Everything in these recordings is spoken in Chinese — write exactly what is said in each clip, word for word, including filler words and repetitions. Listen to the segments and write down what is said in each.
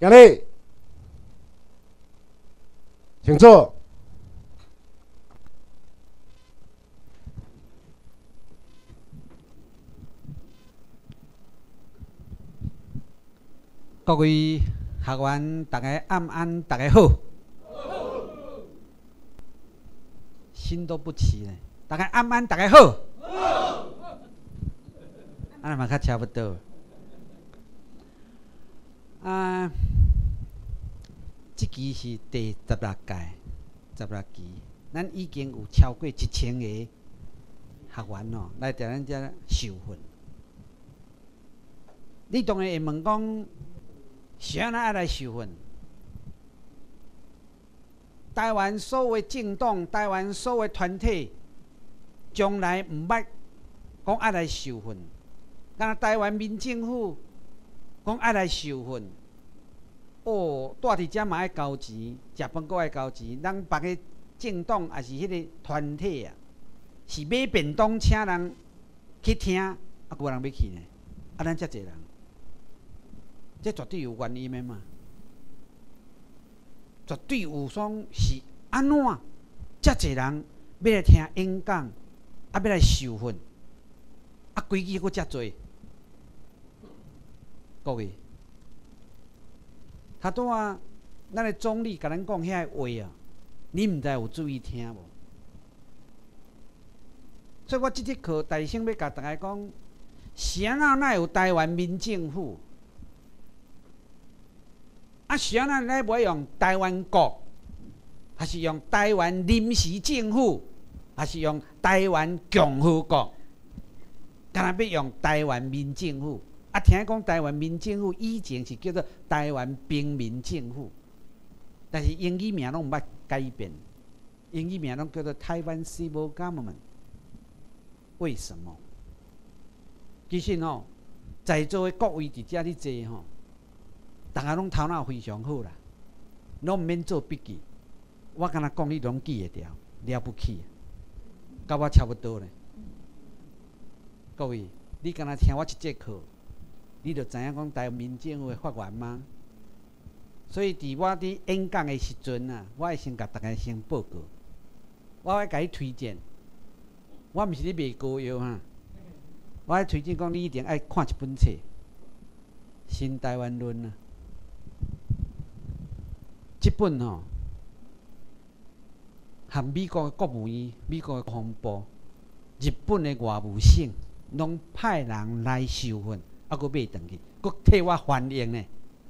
今日请坐。 各位学员，大家暗安，大家好。心都不齐呢，大家暗安，大家好。安尼嘛较差不多。啊，这期是第十六届，十六期，咱已经有超过一千个学员哦，来在咱遮受训。你当然会问讲，是安怎爱来受训？台湾所有政党、台湾所有团体，从来毋捌讲爱来受训。敢若台湾民政府讲爱来受训，哦，住伫遮嘛爱交钱，食饭阁爱交钱。咱别个政党也是迄个团体啊，是买便当请人去听，啊，无人要去呢。啊，咱遮济人，这绝对有原因的嘛。绝对有双是安怎？遮济人要来听演讲，啊，要来受训，啊，规矩阁遮多。各位，头拄啊，咱的总理甲咱讲遐个话啊，你毋知有注意听无？所以我即节课大声要甲大家讲，是安怎哪有台湾民政府？啊，是安怎咱要用台湾国，还是用台湾临时政府，还是用台湾共和国？敢若要用台湾民政府？啊，听讲台湾民政府以前是叫做台湾平民政府，但是英语名拢毋捌改变，英语名拢叫做台湾 Civil Government。为什么？其实吼，在座的各位伫遮咧坐吼，大家拢头脑非常好啦，拢毋免做笔记。我敢若讲你拢记会牢，了不起，甲我差不多咧。各位，你敢若听我一节课，你就知影讲台湾民政府的发源吗？所以伫我伫演讲的时阵啊，我会先甲大家先报告，我会甲你推荐。我毋是咧卖膏药哈，我会推荐讲你一定爱看一本册《新台湾论》啊。这本吼、哦，含美国的国务院、美国的国防部、日本的外务省，拢派人来受训。啊，佫买转去，佫替我翻译呢。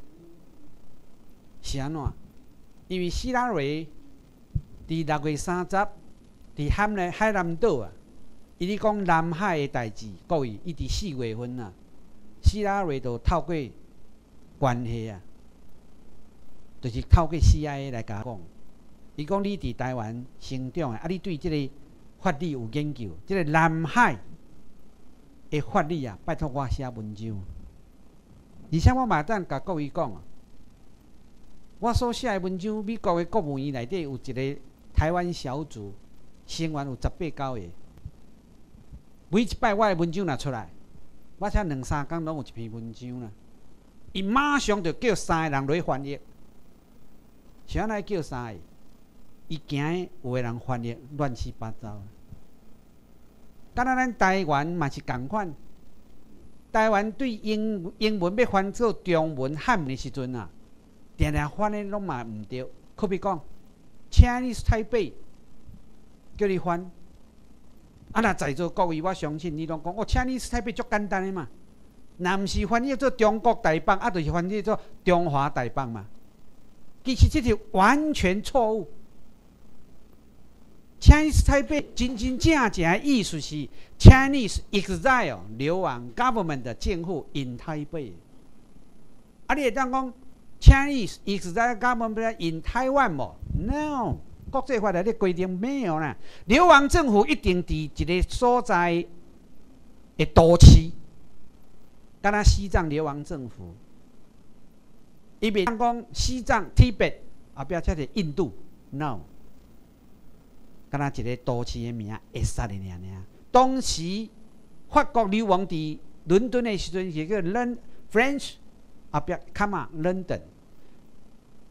是安怎？因为希拉蕊伫六月三十，伫海南海南岛啊，伊咧讲南海的代志。各位，伊伫四月份啊，希拉蕊就透过关系啊，就是透过 C I A 来甲我讲。伊讲你伫台湾成长的，啊，你对即个法律有研究，即、這個南海的法律啊，拜托我写文章。而且我嘛等甲各位讲啊，我所写的文章，美国的国务院内底有一个台湾小组，成员有十八九个。每一摆我的文章若出来，我才两三工拢有一篇文章啦。伊马上就叫三个人来翻译，是安怎叫三个？伊惊有个人翻译乱七八糟。敢若咱台湾嘛是共款，台湾对英英文要翻做中文汉的时阵啊，定定翻的拢嘛毋对。可比讲 Chinese Taipei 叫你翻，啊若在座各位，我相信你拢讲哦 Chinese Taipei 足简单的嘛，若毋是翻译做中国台北，啊就是翻译做中华台北嘛。其实这是完全错误。Chinese Taipei 真真正正的意思是 Chinese exile 流亡 government 的政府 in Taipei。啊，你会当讲 Chinese exile government in Taiwan 无 ？No， 国际法内底规定没有啦。流亡政府一定伫一个所在的都市，敢若西藏流亡政府，伊袂当讲西藏 Tibet 后壁才是印度 ，No。敢若一个都市的名会使的尔尔。当时法国流亡伫伦敦的时阵，是叫 French 后壁 come London，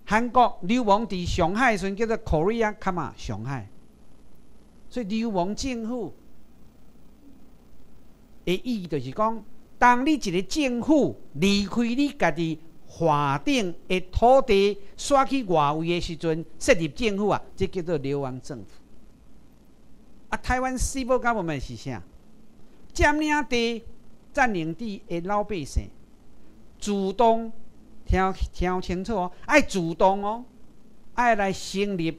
韩国流亡伫上海的时阵叫做 Korea Kama 上海，所以流亡政府的意义就是讲，当你一个政府离开你家己法定的土地，徙去外位的时阵，设立政府啊，这叫做流亡政府。啊，台湾 civil government 是啥？占领地、占领地的老百姓主动。听听清楚哦，爱主动哦，爱来成立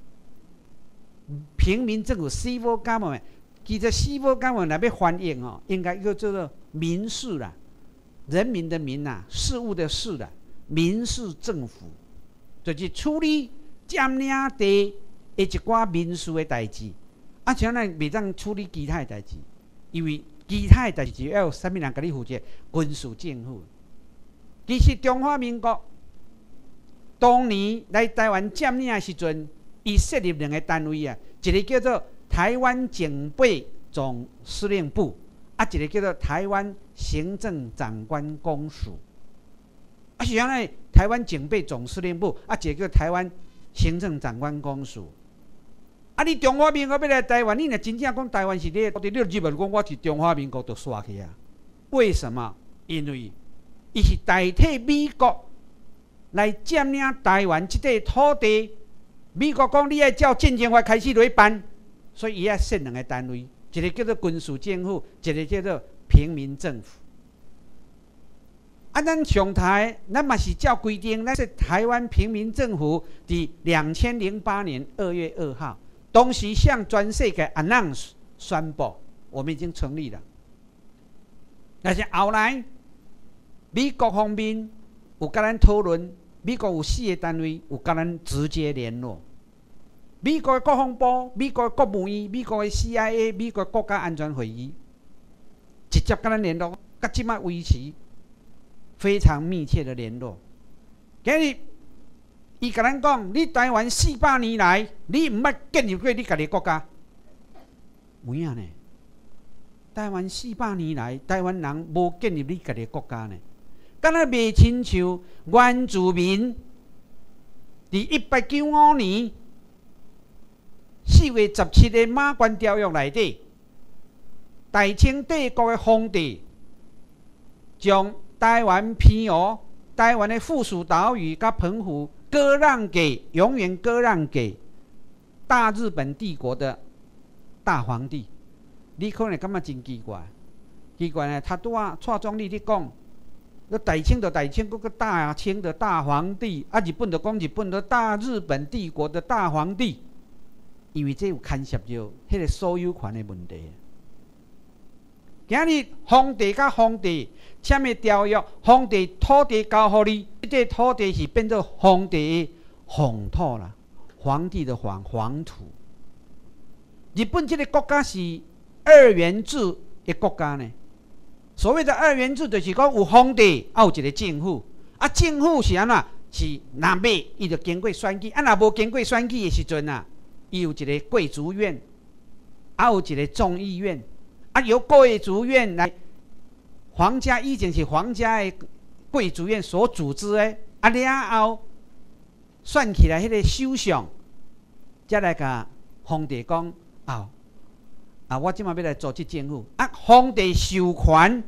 平民政府 civil government。其实 civil government 来要翻译哦，应该叫做民事啦，人民的民啦，事物的事啦，民事政府，就是处理占领地的一寡民事的代志。啊，像咱袂当处理其他的代志，因为其他的代志要有啥物人甲你负责？军事政府。其实中华民国当年来台湾占领的时阵，伊设立两个单位啊，一个叫做台湾警备总司令部，啊，一个叫做台湾行政长官公署。啊，是原来台湾警备总司令部，啊，一个叫台湾行政长官公署。啊，你中华民国要来台湾，你若真正讲台湾是你的土地，你就日本讲我是中华民国，就刷去啊？为什么？因为伊是代替美国来占领台湾这块土地。美国讲你要照战争法开始来办，所以伊要设两个单位，一个叫做军事政府，一个叫做平民政府。啊，咱上台，咱嘛是照规定，咱是台湾平民政府，伫两千零八年二月二号，当时向全世界 announce 宣布，我们已经成立了。但是后来，美国方面有跟咱讨论，美国有四个单位有跟咱直接联络。美国的国防部、美国的国务院、美国的 C I A、美国的国家安全会议，直接跟咱联络，到即摆维持非常密切的联络。今日，伊跟咱讲，你台湾四百年来，你唔捌建立过你家己国家，有影呢？台湾四百年来，台湾人无建立你家己国家呢？敢若袂亲像原住民，伫一八九五年四月十七日马关条约内底，大清帝国的皇帝将台湾偏湖、台湾的附属岛屿甲澎湖割让给，永远割让给大日本帝国的大皇帝。你可能感觉真奇怪，奇怪呢？他拄啊蔡总理咧讲。那大清的大清，嗰个大清的大皇帝，啊，日本就讲日本的大日本帝国的大皇帝，因为这有牵涉到迄个所有权的问题。今日皇帝甲皇帝签的条约，皇帝土地交予你，这个土地是变做皇帝的皇土啦，皇帝的皇皇土。日本这个国家是二元制的国家呢。所谓的二元制，就是讲有皇帝，啊有一个政府，啊政府是安怎？是若要伊就经过选举，啊若无经过选举的时阵啊，伊有一个贵族院，啊有一个众议院，啊由贵族院来，皇家以前是皇家的贵族院所组织的，啊了后选起来迄个首相，才来甲皇帝讲啊。啊！我即马要来组织政府，啊，皇帝授权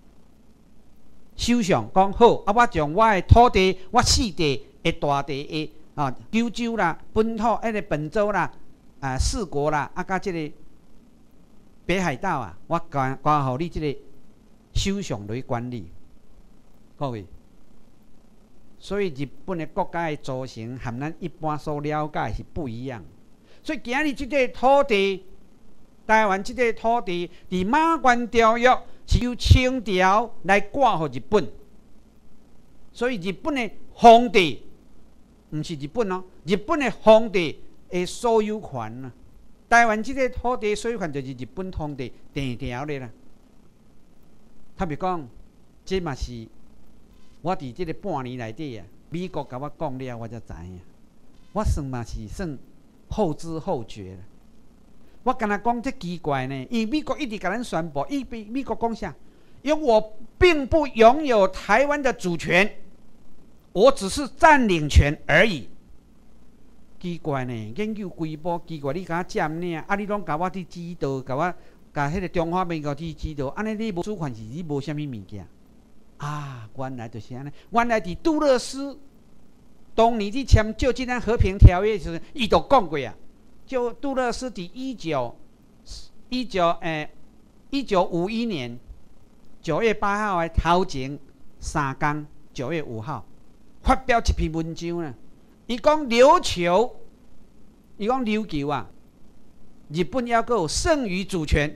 首相讲好，啊，我将我的土地，我四地的大地的啊，九州啦、本土迄个本州啦、啊四国啦，啊，甲即个北海道啊，我交交予你即个首相来管理，各位。所以日本的国家的组成，和咱一般所了解是不一样。所以今日即个土地。台湾这个土地，伫马关条约是由清朝来挂予日本，所以日本的皇帝不是日本哦，日本的皇帝的所有权啊。台湾这个土地所有权就是日本皇帝定条的啦。他比讲，这嘛是我伫这个半年内底啊，美国甲我讲了，我才知影。我算嘛是算后知后觉了。我跟他讲这奇怪呢，因为美国一直跟咱宣布，伊美国讲啥？因为我并不拥有台湾的主权， 我只是占领权而已。奇怪呢，研究规波奇怪，你甲我占领，啊，你拢甲我去指导，甲我甲迄个中华民国去指导，安尼你无主权是你无啥物物件啊？原来就是安尼。原来伫杜勒斯当年伫签旧金山和平条约时，伊就讲过啊。就杜勒斯伫一九一九诶一九五一年九月八号的头前三天，九月五号发表一篇文章呢。伊讲琉球，伊讲琉球啊，日本要有剩余主权。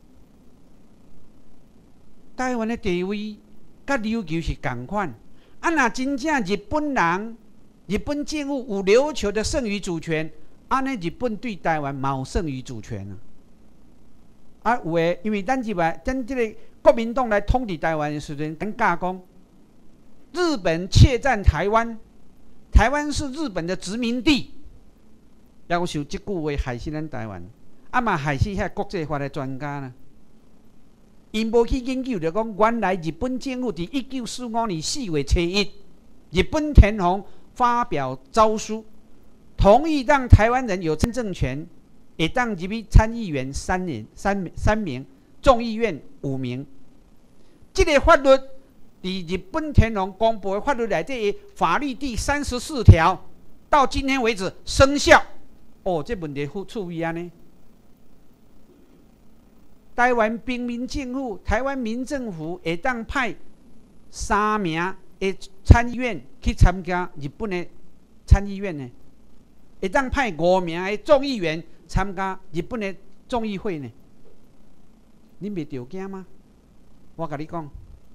台湾的地位甲琉球是同款。啊，若真正日本人、日本政府有琉球的剩余主权，安尼日本对台湾嘛有剩余主权啊。啊，有诶，因为咱即摆咱即个国民党来统治台湾的时阵，尴尬讲，日本窃占台湾。台湾是日本的殖民地，要受这句话害死咱台湾，啊嘛害死遐国际法的专家呢。因无去研究，就讲原来日本政府伫一九四五年四月初一，日本天皇发表诏书，同意让台湾人有参政权，也当入去参议员三人三三名，众议院五名。这个法律。伫日本天皇公布的法律内底的法律第三十四条，到今天为止生效。哦，这问题处于安尼。台湾平民政府、台湾民政府会当派三名的参议院去参加日本的参议院呢，会当派五名的众议员参加日本的众议会呢。你袂着惊吗？我甲你讲。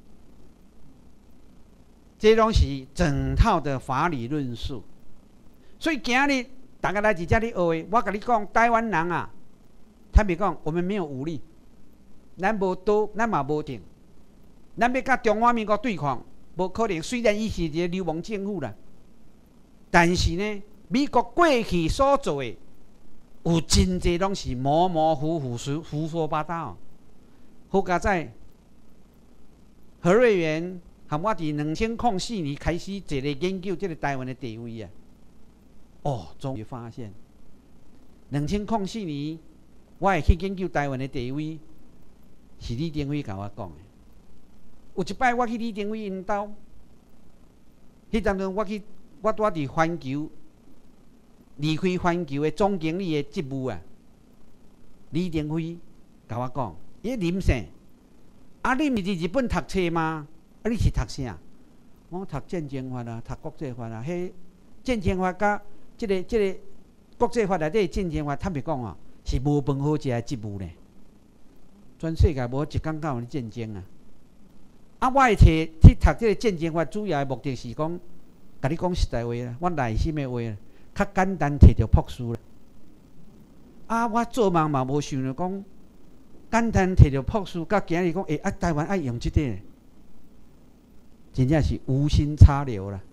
这拢是整套的法理论述，所以今日大家来伫遮里学的，我甲你讲，台湾人啊，坦白讲，我们没有武力，咱无刀，咱嘛无盾，咱要甲中华民国对抗，无可能。虽然伊是一个流氓政府啦，但是呢，美国过去所做的，有真济拢是模模糊糊、胡说八道。好佳在何瑞元。和我伫两千零四年开始坐咧研究这个台湾的地位啊，哦，终于发现，两千零四年我会去研究台湾的地位，是李登辉甲我讲的。有一摆我去李登辉因兜，迄当中我去，我拄伫环球离开环球的总经理的职务啊，李登辉甲我讲，伊林姓，啊，你毋是伫日本读册吗？啊！你是读啥？我读战争法啊，读国际法啊。迄战争法甲即、这个即、这个国际法内底战争法，坦白讲哦，是无饭好食的职务呢。全世界无一工敢有战争啊！啊，我会摕去读即个战争法，主要的目的是讲，甲你讲实在话啦，我内心的话啦，较简单摕到博士啦。啊，我做梦嘛无想着讲，简单摕到博士，甲今日讲，诶、欸，啊，台湾爱用即个。真正是无心插柳啦！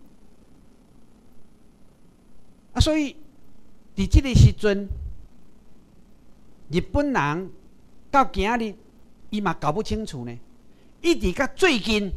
啊，所以伫即个时阵，日本人到今日，伊嘛搞不清楚呢。一直到最近，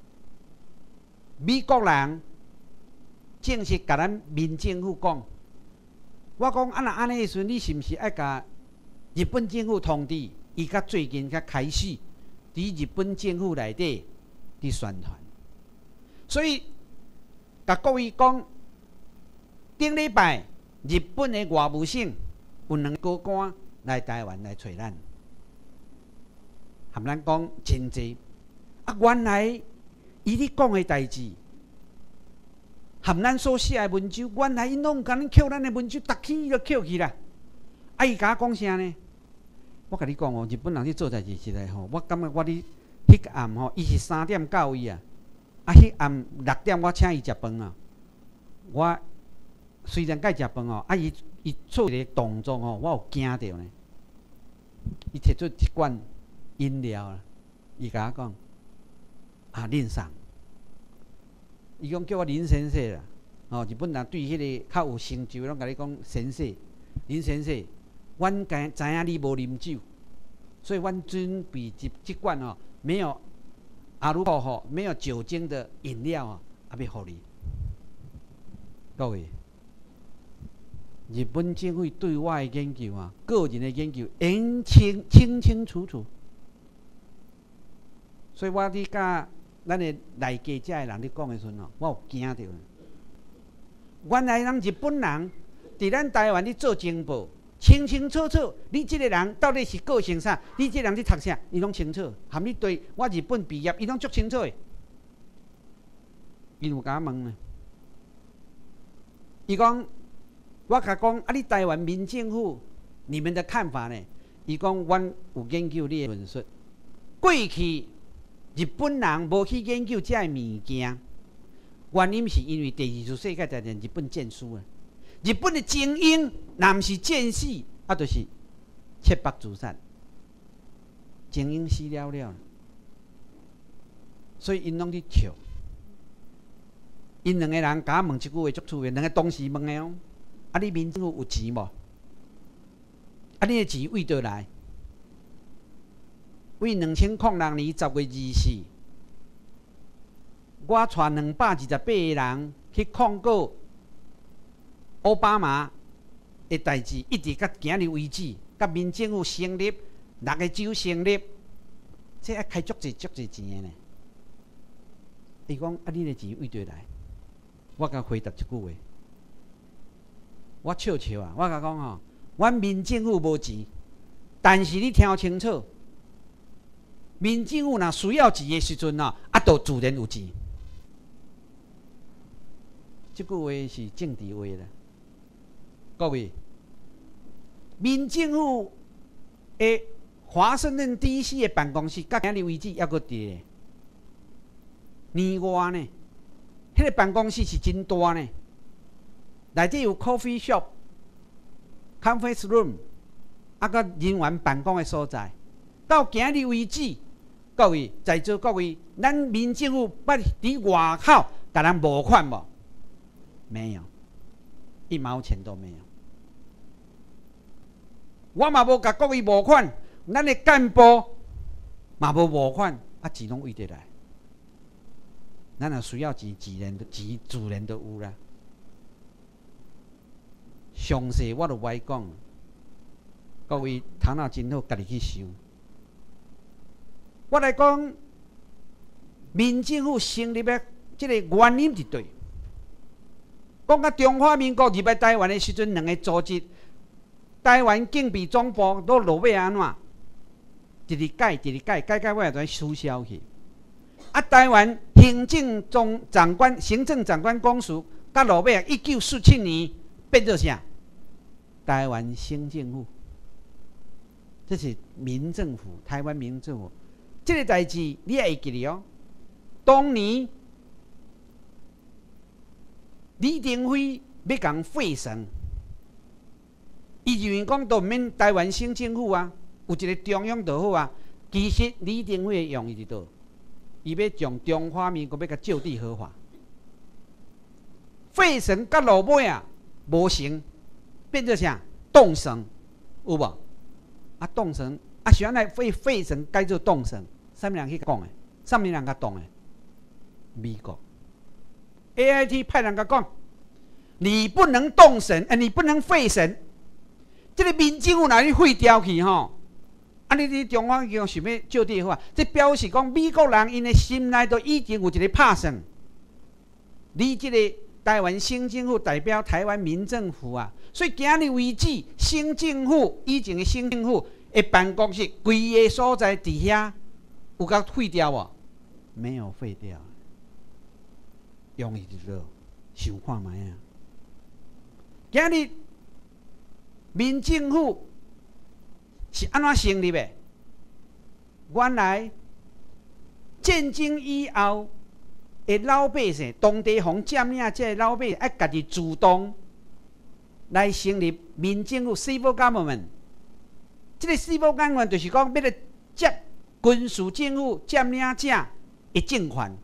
美国人正式甲咱民政府讲，我讲啊，若安尼的时阵，你是毋是爱甲日本政府通知？伊甲最近才开始伫日本政府内底伫宣传。所以，甲各位讲，顶礼拜日本的外务省有两个高官来台湾来找咱，含咱讲真济。啊，原来伊咧讲的代志，含咱所写的文章，原来因拢甲咱捡咱的文章，逐起就捡去啦。啊，伊甲我讲啥呢？我甲你讲哦，日本人咧做代志实在吼，我感觉我咧迄个暗吼，伊是三点到伊啊。啊！迄暗六点，我请伊食饭啊。我虽然该食饭哦，啊，伊伊做一个动作哦，我有惊到呢。伊摕出一罐饮料啦，伊甲我讲啊，恁送。伊讲叫我林先生啦，哦，日本人对迄个较有成就，拢甲你讲先生，林先生，阮知知影你无啉酒，所以阮准备一一罐哦，没有。阿鲁可吼没有酒精的饮料啊，啊，要互你。 各位，日本政府对我的研究啊，个人的研究，严清清清楚楚。所以我伫甲咱的内家遮的人咧讲的时阵哦，我有惊到。原来咱日本人伫咱台湾咧做情报，清清楚楚，你即个人到底是个性啥？你即个人咧读啥？伊拢清楚。含你对我日本毕业，伊拢足清楚的。伊有甲我问呢，伊讲，我甲讲啊，你台湾民政府，你们的看法呢？伊讲，阮有研究你的论述。过去日本人无去研究这物件，原因是因为第二次世界大战日本战输啊。日本的精英，若毋是战死，啊，就是切腹自杀。精英死了了，所以因拢伫笑。因两个人甲我问一句话足趣的，两个同时问的哦。啊，你民政府有钱无？啊，你的钱为倒来？为两千零六年十月二四，我带两百二十八个人去控告奥巴马的代志，一直到今日为止，甲民政府成立，六个州成立，这要开足济足济钱的呢。伊讲啊，你的钱为倒来？我甲回答一句话，我笑笑啊，我甲讲吼，阮民政府无钱，但是你听清楚。民政府若需要钱的时阵啊，啊，就自然有钱。这句话是政治话啦，各位。民政府的华盛顿 D C 的办公室，到今日为止还阁伫咧。年外呢，迄、那个办公室是真大呢，内底有 coffee shop、conference room， 啊，甲人员办公的所在。到今日为止。各位在座各位，咱民政府捌伫外口甲人募款无？没有，一毛钱都没有。我嘛无甲各位募款，咱的干部嘛无募款，啊钱拢为得来。咱若需要钱，自然钱自然都有啦。详细我就不爱讲，各位头脑真好，家己去想。我来讲，民政府成立的这个原因是对。讲到中华民国入来台湾的时阵，两个组织，台湾警备总部都落尾安怎？一直改，一直改，改改尾就取消去。啊，台湾行政总长官、行政长官公署，甲落尾一九四七年变做啥？台湾省政府，这是民政府，台湾民政府。这个代志你也会记得哦。当年李登辉要讲废省，伊认为讲都毋免台湾省政府啊，有一个中央就好啊。其实李登辉的用意伫倒，伊要将中华民国要甲就地合法。废省甲落尾啊，无成，变做啥？动省，有无？啊，动省。啊，是安来废废省改做动省，啥物人去讲的？啥物人甲讲的？美国 A I T 派人甲讲，你不能动省，啊，你不能废省。这个民政府哪里废掉去吼？啊，你你中华民想要就地化，这表示讲美国人因的心内都已经有一个拍算。你这个台湾省政府代表台湾民政府啊，所以今日为止，省政府以前的省政府。的办公室规个所在伫遐有甲废掉无？没有废掉，用意伫倒，想看卖啊！今日民政府是安怎成立的？原来战争以后的老百姓，当地方占领这老百姓，爱家己主动来成立民政府 （civil government）。这个司法干员就是讲，要来接军事政府占领者的政权。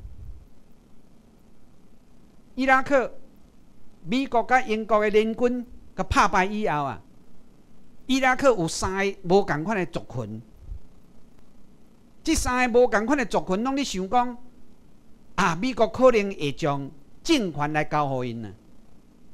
伊拉克、美国甲英国的联军甲拍败以后啊，伊拉克有三个无共款的族群。这三个无共款的族群，拢咧想讲，啊，美国可能会将政权来交互因啊。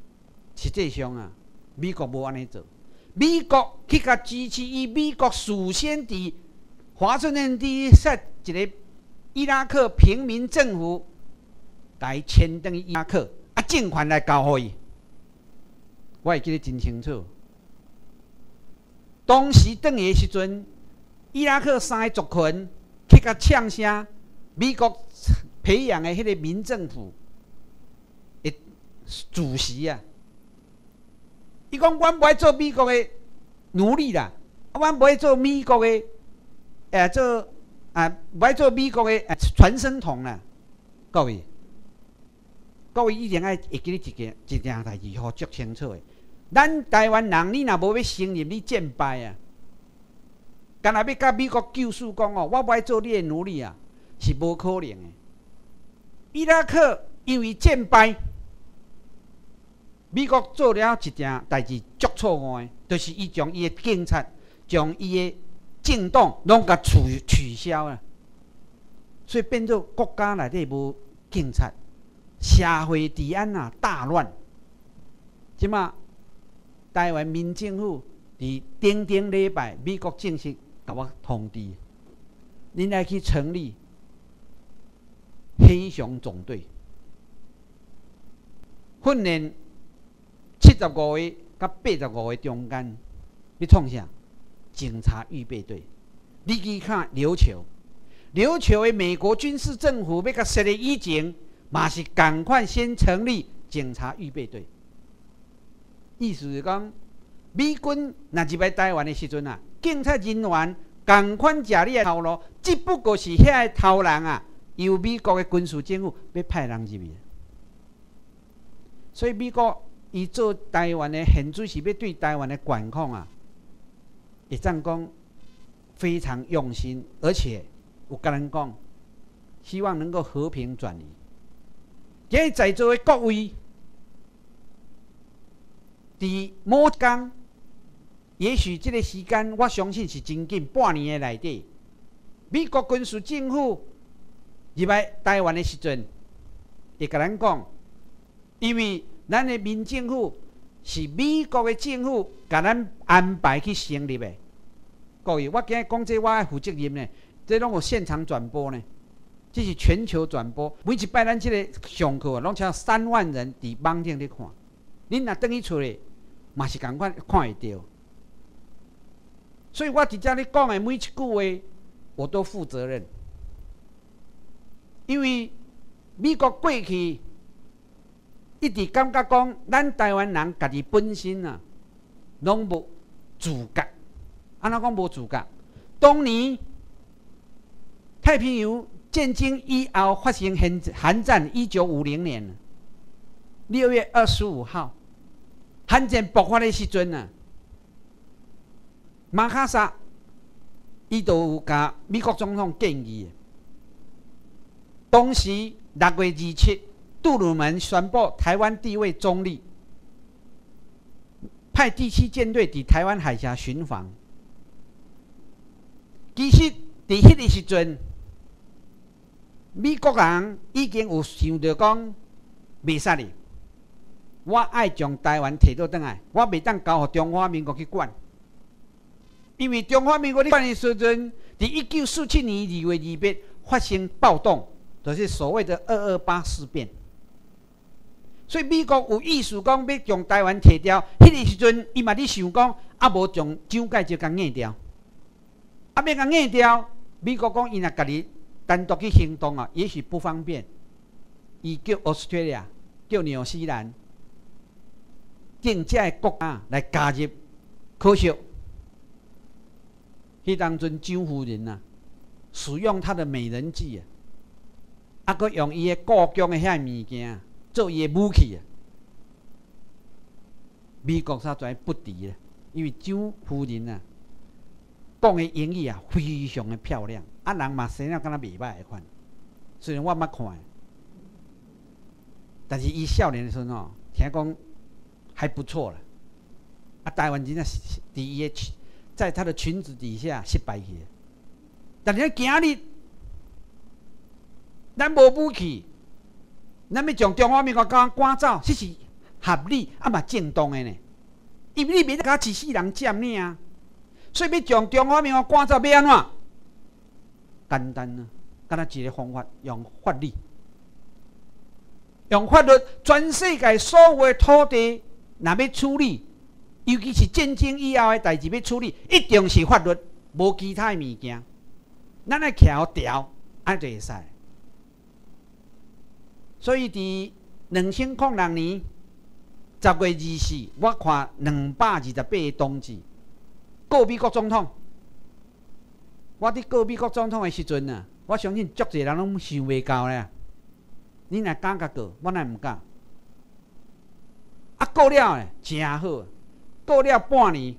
实际上啊，美国无安尼做。美国去甲支持伊，美国事先伫华盛顿 D C 设一个伊拉克平民政府来迁登伊拉克，啊，政权来交互伊。我会记得真清楚。当时转去的时阵，伊拉克三个族群去甲呛声，美国培养的迄个民政府的主席啊，伊讲：阮不爱做美国的奴隶啦，阮不爱做美国的，诶，做啊，不爱做美国的诶传声筒啦。各位，各位一定爱会记得一件一件代志，好足清楚的。咱台湾人，你若无要承认你战败啊，干若要甲美国救赎讲哦，我不爱做你的奴隶啊，是无可能的。伊拉克因为战败，美国做了一件代志足错误的，就是伊将伊的警察、将伊的政党拢甲取取消了，所以变做国家内底无警察，社会治安啊大乱。即马台湾民政府伫顶顶礼拜，美国正式甲我通知，恁来去成立黑熊总队，训练七十五个甲八十五个中间，你创啥？警察预备队。你去看琉球，琉球的美国军事政府要甲设立以前，嘛是赶快先成立警察预备队。意思是讲，美军若入来台湾的时阵啊，警察人员赶快食你的头路，只不过是遐个头人啊，由美国的军事政府要派人入去。所以美国伊做台湾的现水是要对台湾的管控啊，会当讲非常用心，而且有甲咱讲，希望能够和平转移。今日在座的各位。伫某天，也许这个时间，我相信是真紧，半年的内底，美国军事政府入来台湾的时阵，会甲咱讲，因为咱的民政府是美国的政府甲咱安排去成立的。各位，我今日讲这我爱负责任呢，这拢有现场转播呢，这是全球转播，每一摆咱这个上课，拢超三万人伫网顶咧看。恁若转去厝咧，嘛是共款看会到。所以我伫遮咧讲的每一句话，我都负责任。因为美国过去一直感觉讲，咱台湾人家己本身啊，拢无自觉。安怎讲无自觉？当年太平洋建军以后发生韩战，一九五零年。六月二十五号，韩战爆发的时阵啊，马卡萨伊就有甲美国总统建议，当时六月二七，杜鲁门宣布台湾地位中立，派第七舰队伫台湾海峡巡防。其实伫迄个时阵，美国人已经有想到讲，袂使哩。我爱将台湾摕倒转来，我袂当交予中华民国去管，因为中华民国咧管的时阵，伫一九四七年二月二八发生暴动，就是所谓的二二八事变。所以美国有意思讲要将台湾摕掉，迄个时阵伊嘛咧想讲，啊无将蒋介石甲硬掉，啊要甲硬掉，美国讲伊若家己单独去行动啊，也许不方便，伊叫 Australia， 叫纽西兰。定这个国家来加入，可惜，迄当阵蒋夫人啊，使用她的美人计啊，啊，佮用伊的故宫的遐物件做伊的武器啊，美国实在不敌了，因为蒋夫人啊，讲的英语啊非常的漂亮，啊人嘛生了敢若袂歹的款，虽然我捌看，但是伊少年的时候哦，听讲。还不错了，啊！台湾人啊，伫伊的在他的裙子底下失败去。但是今日，咱无武器，咱要将中华民国赶赶走，这是合理啊嘛正当的呢。因为你袂甲一世人占领啊，所以要将中华民国赶走要安怎？简单啊，敢若一个方法，用法律，用法律，全世界所有的土地，若要处理，尤其是战争以后的代志要处理，一定是法律，无其他的物件。咱来调调，安就会使。所以伫两千零六年十月二十四，我看两百二十八个同志告美国总统。我伫告美国总统的时阵啊，我相信足侪人拢想袂到咧。你若敢甲告，我乃毋敢。啊，告了咧，真好。告了半年，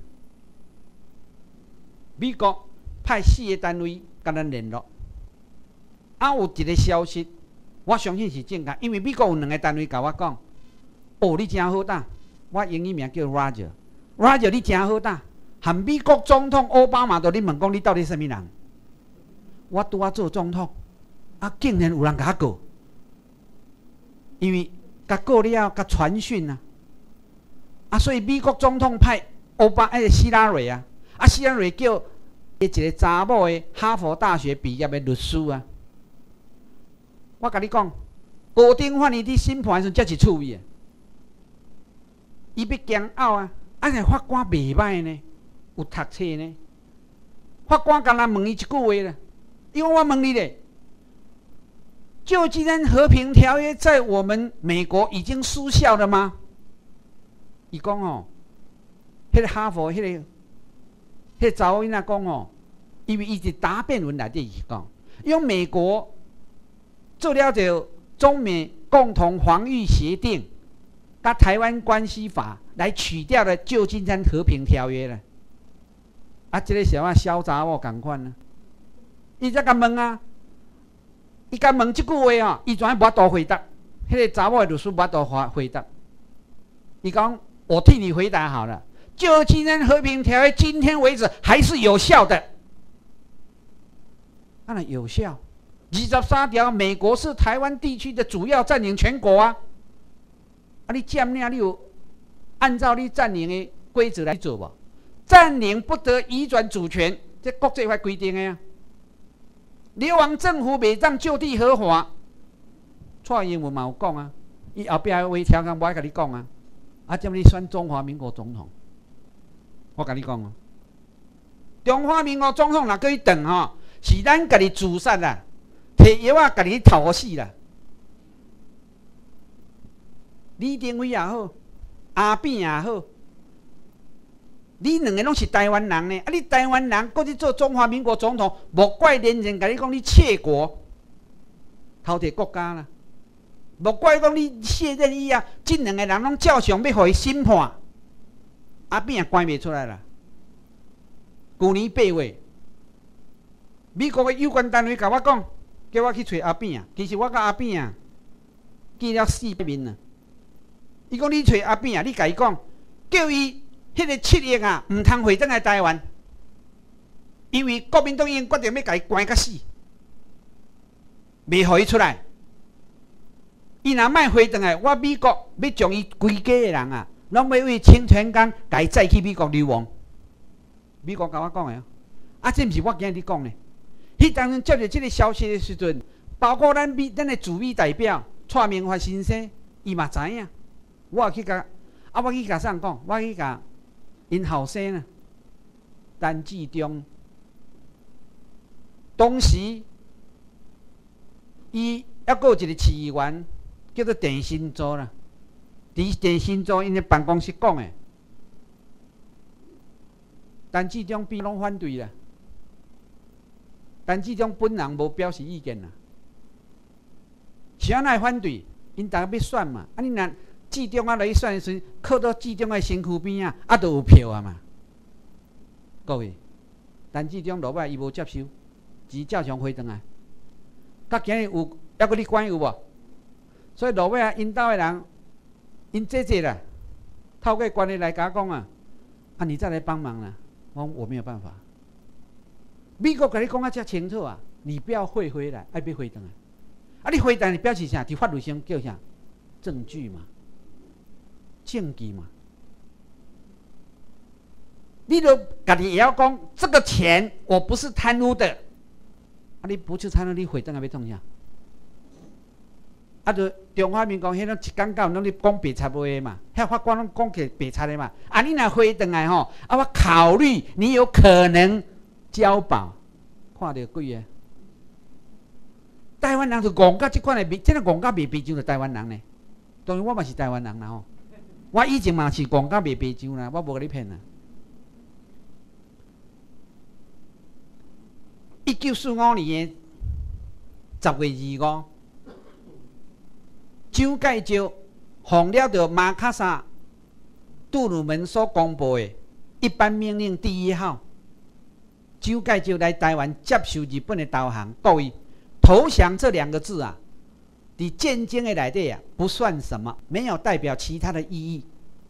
美国派四个单位甲咱联络。啊，有一个消息，我相信是正确，因为美国有两个单位甲我讲：“哦，你真好打。”我英语名叫 Roger，Roger 你真好打。含美国总统奥巴马都咧问讲你到底什么人？我拄啊做总统，啊竟然有人甲我告，因为甲告了，甲传讯啊，啊所以美国总统派奥巴迄个希拉蕊啊，啊希拉蕊叫一个查某的哈佛大学毕业的律师啊，我甲你讲，高等法院伫审判时阵才是趣味啊，伊要惊拗啊，啊那法官袂歹呢。有读册呢，法官敢若问伊一句话啦，因为我问你咧，旧金山和平条约在我们美国已经失效了吗？伊讲哦，迄、那个哈佛迄、那个、迄个查某囡仔讲哦，因为伊伫答辩文内底是讲，用美国做了就中美共同防御协定、甲台湾关系法来取掉了旧金山和平条约了。啊，这个小啊小查某共款啊，伊才甲问啊，伊甲问即句话哦，伊全无法度回答，迄、那个查某的律师无法度回答。伊讲，我替你回答好了，旧金山和平条约今天为止还是有效的。当然有效，二十三条，美国是台湾地区的主要占领权国啊。啊，你占领，你有按照你占领的规则来做无？占领不得移转主权，这国际法规定的啊。流亡政府袂当就地合法，蔡英文嘛有讲啊，伊后壁的微调讲，我爱甲你讲啊，啊，怎么你选中华民国总统？我甲你讲啊，中华民国总统若去等吼，是咱家己自杀啦，摕药啊家己头死啦。李登辉也好，阿扁也好。你两个拢是台湾人呢，啊！你台湾人，搁去做中华民国总统，莫怪连人甲你讲你窃国，偷摕国家啦。莫怪讲你卸任以后，这两个人拢照常要互伊审判，阿扁也关袂出来啦。去年八月，美国的有关单位甲我讲，叫我去找阿扁啊。其实我甲阿扁啊见了四百面啊。伊讲你找阿扁啊，你甲伊讲，叫伊。迄个七亿啊，唔通回转来台湾，因为国民党已经决定要甲伊关到死，袂互伊出来。伊若卖回转来，我美国要将伊规家的人啊，拢要为清泉岗甲伊载去美国流亡。美国甲我讲的，啊，这毋是我今日讲的。迄当阵接到这个消息的时阵，包括咱美咱的驻美代表蔡明发先生，伊嘛知影。我也去甲，啊，我去甲啥讲？我去甲。因后生啊，陈志忠，当时伊还佫有一个市议员叫做郑新洲啦，伫郑新洲因的办公室讲的，陈志忠边拢反对啦，陈志忠本人无表示意见啦，是安怎反对？因大家要选嘛，啊你若。志忠啊，来选的时阵，靠到志忠的身躯边啊，啊，都有票啊嘛。各位，但志忠落摆伊无接受，钱照常回转来。甲今日有，还阁你管有无？所以落摆啊，因兜的人，因姐姐啦，透过关系来甲我讲啊，啊，你再来帮忙啦。我我没有办法。美国甲你讲啊，遮清楚啊，你不要汇回来，爱要回转来。啊，你回转你表示啥？伫法律上叫啥？证据嘛。 证据嘛。你都家己也要讲，这个钱我不是贪污的，啊，你不去贪污，你回转来要创啥？啊，就中华民国迄种一讲到，拢咧讲白贼话嘛，遐法官拢讲起白贼的嘛。啊，你若回转来吼，啊，我考虑你有可能交保，看到鬼啊！台湾人就戆到即款的，真个戆到袂白酒的台湾人呢。当然我嘛是台湾人啦吼，我以前嘛是戆到袂白酒啦，我无甲你骗啦。一九四五年的十月二五。蒋介石奉了着马卡萨杜鲁门所公布的一般命令第一号，蒋介石来台湾接受日本的投降。各位，投降这两个字啊，在战争的内底啊，不算什么，没有代表其他的意义。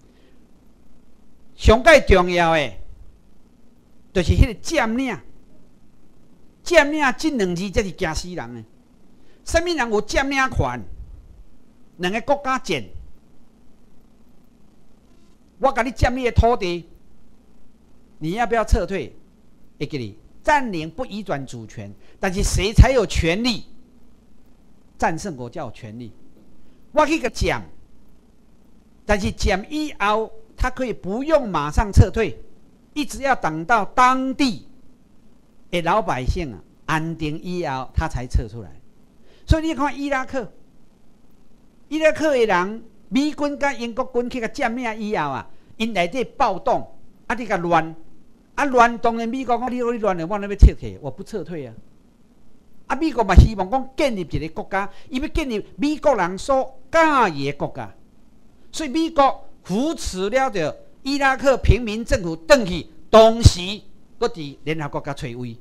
上最重要的，就是迄个占领，占领这两字才是惊死人的。什么人有占领权？两个国家战，我甲你占你的土地，你要不要撤退？会给你占领不移转主权，但是谁才有权利战胜国家有权利？我去个占，但是占以后，他可以不用马上撤退，一直要等到当地的老百姓啊安定以后，他才撤出来。所以你看伊拉克。伊拉克的人，美军甲英国军去甲占领以后啊，因内底暴动，啊，你甲乱，啊乱，当然美国讲你你乱了，我那要撤退，我不撤退啊。啊，美国嘛希望讲建立一个国家，伊要建立美国人所介意的国家，所以美国扶持了着伊拉克平民政府转去，同时搁伫联合国家找位。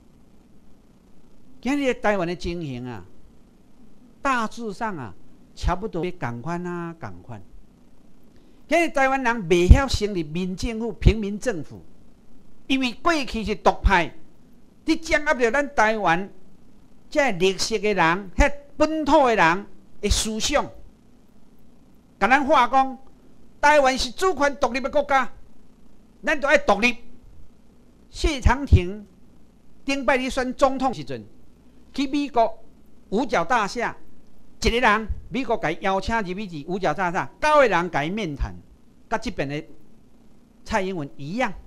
今日台湾的情形啊，大致上啊。差不多同款啊，同款。现在台湾人未晓成立民政府、平民政府，因为过去是独派，你掌握着咱台湾这绿色的人、迄本土的人的思想，甲咱话讲，台湾是主权独立的国家，咱就爱独立。谢长廷顶摆咧选总统时阵，去美国五角大厦。一个人，美国甲邀请入去五角大厦，九个人甲伊面谈，甲这边的蔡英文一样。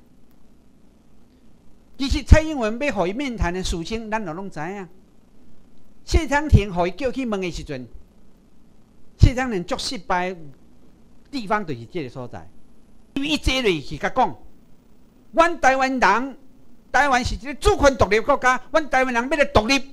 其实蔡英文要互伊面谈的事情，咱就拢知影。谢长廷互伊叫去问的时阵，谢长廷足失败地方就是这个所在，因为伊坐落去甲讲，阮台湾人，台湾是一个主权独立国家，阮台湾人要来独立。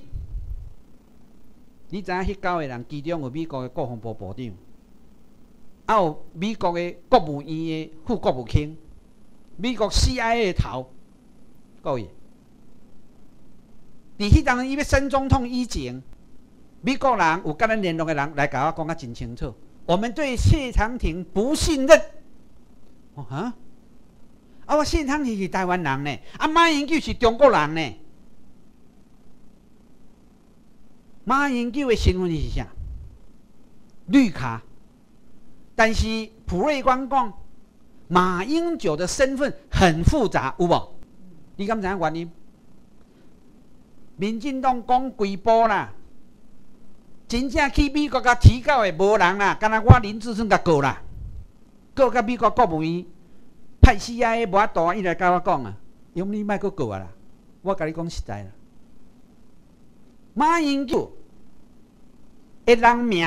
你知影迄九个人，其中有美国的国防部部长，还有美国的国务院的副国务卿，美国 C I A 的头，各位，伫迄当伊要选总统以前，美国人有甲咱联络的人来甲我讲啊真清楚，我们对谢长廷不信任。哦哈，啊我谢长廷是台湾人呢，啊马英九是中国人呢。马英九的身份是啥？绿卡。但是普瑞光讲，马英九的身份很复杂，有无？你敢知影原因？民进党讲规波啦，真正去美国甲提告的无人啦，敢若我林志胜甲告啦，告甲美国国务院派 C I A 无法度，伊来甲我讲啊，用你莫阁告啊啦，我甲你讲实在啦。马英九的人名，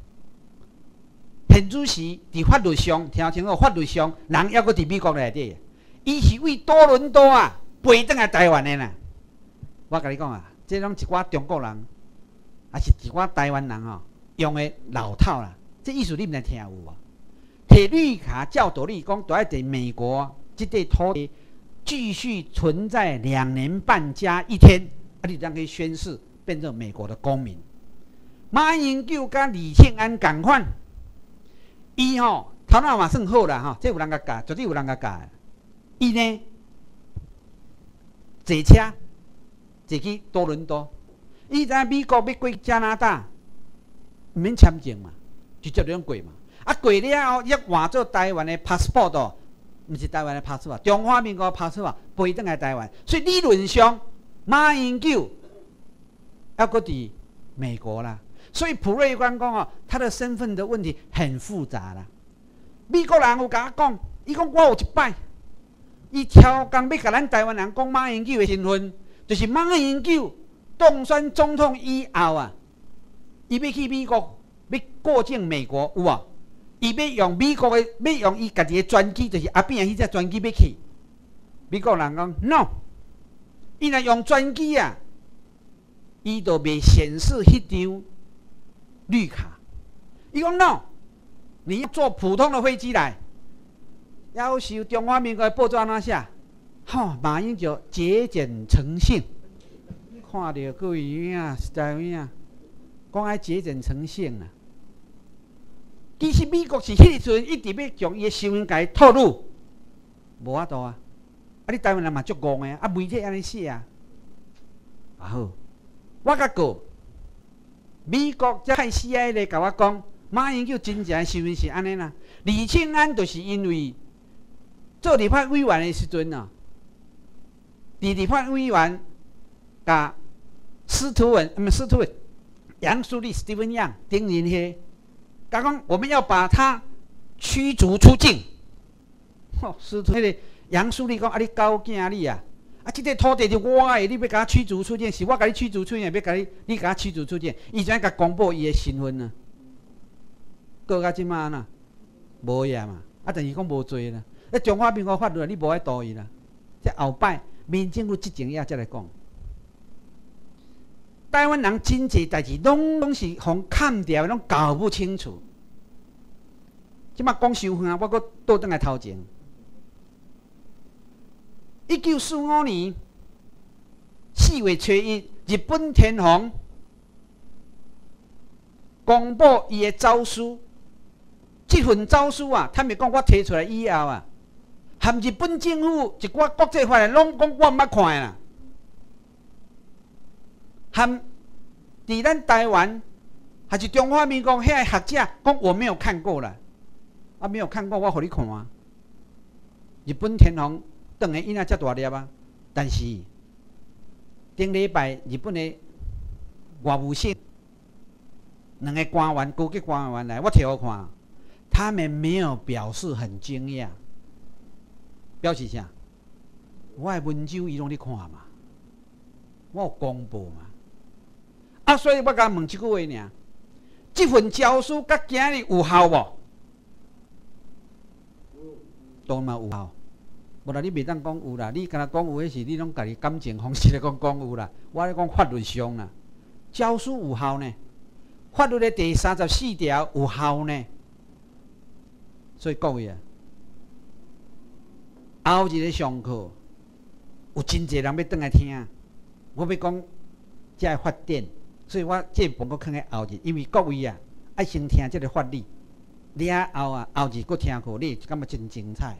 现主时伫法律上，听清楚，法律上人还阁伫美国内底，伊是为多伦多啊飞转来台湾的啦。我甲你讲啊，这拢一寡中国人，也是一寡台湾人吼、哦、用的老套啦。这意思你毋知听有无？摕绿卡照道理讲，都要伫美国这块土地继续存在两年半加一天，啊，你才可以宣誓。变成美国的公民。马英九甲李庆安同款，伊吼头脑嘛算好啦吼，这有人甲教，绝对有人甲教。伊呢坐车坐去多伦多，伊知美国要过加拿大，毋免签证嘛，直接就过嘛。 啊过了后，一换做台湾的 passport， 毋是台湾的 passport， 中华民国的 passport 飞转来台湾，所以理论上马英九要搁伫美国啦。所以普瑞官讲哦，他的身份的问题很复杂啦。美国人有甲我讲，伊讲我有一摆，伊超工要甲咱台湾人讲马英九的身份，就是马英九当选总统以后啊，伊要去美国，要过境美国有啊。伊要用美国的，要用伊家己的专机，就是阿扁迄只专机要去。美国人讲 no， 伊若用专机啊，伊就袂显示迄张绿卡。伊讲 no， 你要坐普通的飞机来。要求中华民国的报纸安怎写？吼，马英九节俭诚信。看到各位影啊，实在影啊，讲爱节俭诚信啊。其实美国是迄个时阵一直要将伊的身份甲伊透露，无法度啊！啊，你台湾人嘛足戆的啊，媒体安尼写啊。啊好，我甲讲，美国才派 C I A 来甲我讲，马英九真正的身份是安尼啦。李庆安就是因为做立法委员的时阵啊，伫立法委员甲司徒文，唔、嗯、司徒文，杨淑丽 Stephen Young 丁仁熙。他讲我们要把他驱逐出境。哦，司徒那个杨淑丽讲啊，你狗囝你啊，啊，这个土地是我的，你要甲我驱逐出境，是我甲你驱逐出境，要甲你，你甲我驱逐出境，伊怎甲公布伊的身份呢？过到即马呐，无呀嘛，啊，但是讲无罪啦。那中华民国法律你无爱道伊啦。这后摆民政府执政也才来讲。台湾人真济代志，拢拢是互砍掉，拢搞不清楚。即马讲伤远，我搁倒转来头前。一九四五年四月初一，日本天皇公布伊的诏书。这份诏书啊，坦白讲，我提出来以后啊，含日本政府一寡国际法的，拢讲我毋捌看啦。含伫咱台湾还是中华民国遐个学者讲我没有看过啦，啊没有看过，我互你看啊。日本天皇当然伊那遮大粒啊，但是顶礼拜日本的外务省两个官员高级官员来，我摕互看，他们没有表示很惊讶，表示啥？我的文章伊拢咧看嘛，我有公布嘛。啊，所以我甲问一句话尔，这份诏书甲今日有效无？当然有效。无啦，你袂当讲有啦，你敢若讲有迄是你拢家己感情方式来讲讲有啦。我咧讲法律上啦，诏书有效呢，法律的第三十四条有效呢。所以各位啊，后日的上课有真侪人要倒来听，我要讲这个法典。所以我这部我放在后日，因为各位啊，爱先听这个法律，了后啊，后日搁听课，你感觉真精彩。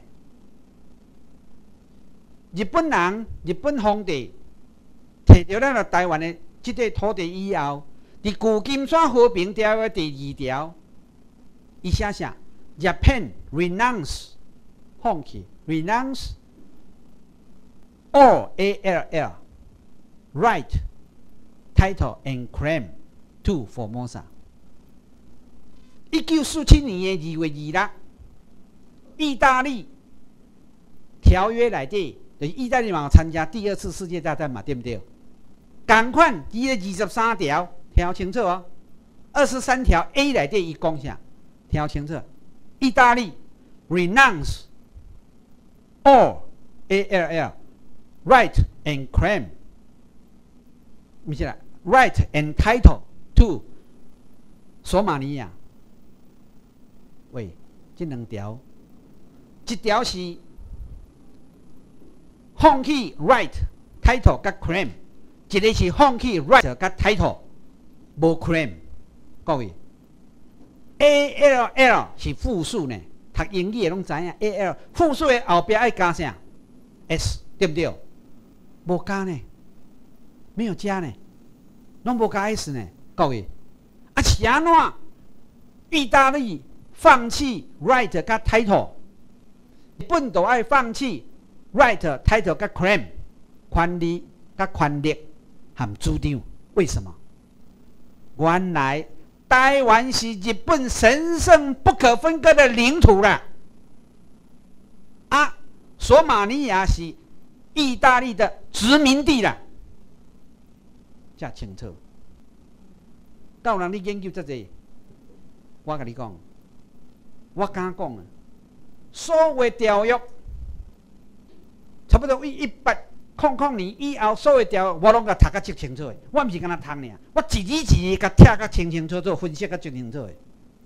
日本人、日本皇帝摕到咱个台湾的这块土地以后，伫旧金山和平条约第二条，伊写啥 ？Japan renounce 放弃 renounce all A L L right。Title and claim to Formosa。一九四七年的二月二日，意大利条约内底，就是意大利嘛参加第二次世界大战嘛，对不对？同款伊的二十三条，听清楚哦。二十三条 A 内底伊讲啥？听清楚。意大利 renounce all A L L right and claim， 不是啦。Right and title to 索马利亚。喂，这两条，一条是放弃 right title 甲 claim， 一个是放弃 right 甲 title 无 claim。各位 ，A L L 是复数呢，读英语的拢知影 A L 复数的后边爱加啥 ？S 对不对？无加呢，没有加呢。拢无加 S 呢，各位，啊是安怎？意大利放弃 right 甲 title， 日本都爱放弃 right title 甲 claim 权利甲权力和主张。为什么？原来台湾是日本神圣不可分割的领土啦。啊，索马利亚是意大利的殖民地啦。这清楚。到人你研究这个，我跟你讲，我敢讲啊，所谓条约，差不多一百空空年以后，所有条约我拢甲读甲足清楚的。我毋是敢若读尔，我一字一字甲拆甲清清楚楚，分析甲足清楚的。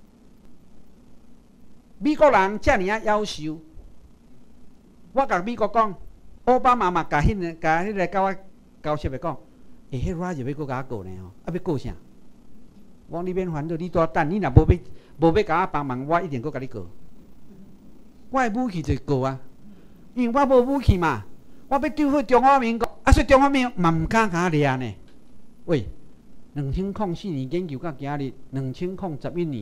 美国人遮尔啊夭寿，我甲美国讲，奥巴马嘛甲迄个甲迄个甲我交涉的讲，诶、欸，迄软就要搁甲我告呢吼，啊要告啥？我讲你免烦恼，你多等，你若无要无要甲我帮忙，我一定搁甲你告。我的武器就是告啊，因为我无武器嘛，我要对付中华民国，啊所以中华民国嘛毋敢甲我掠呢。喂，两千零四年研究到今日，两千零十一年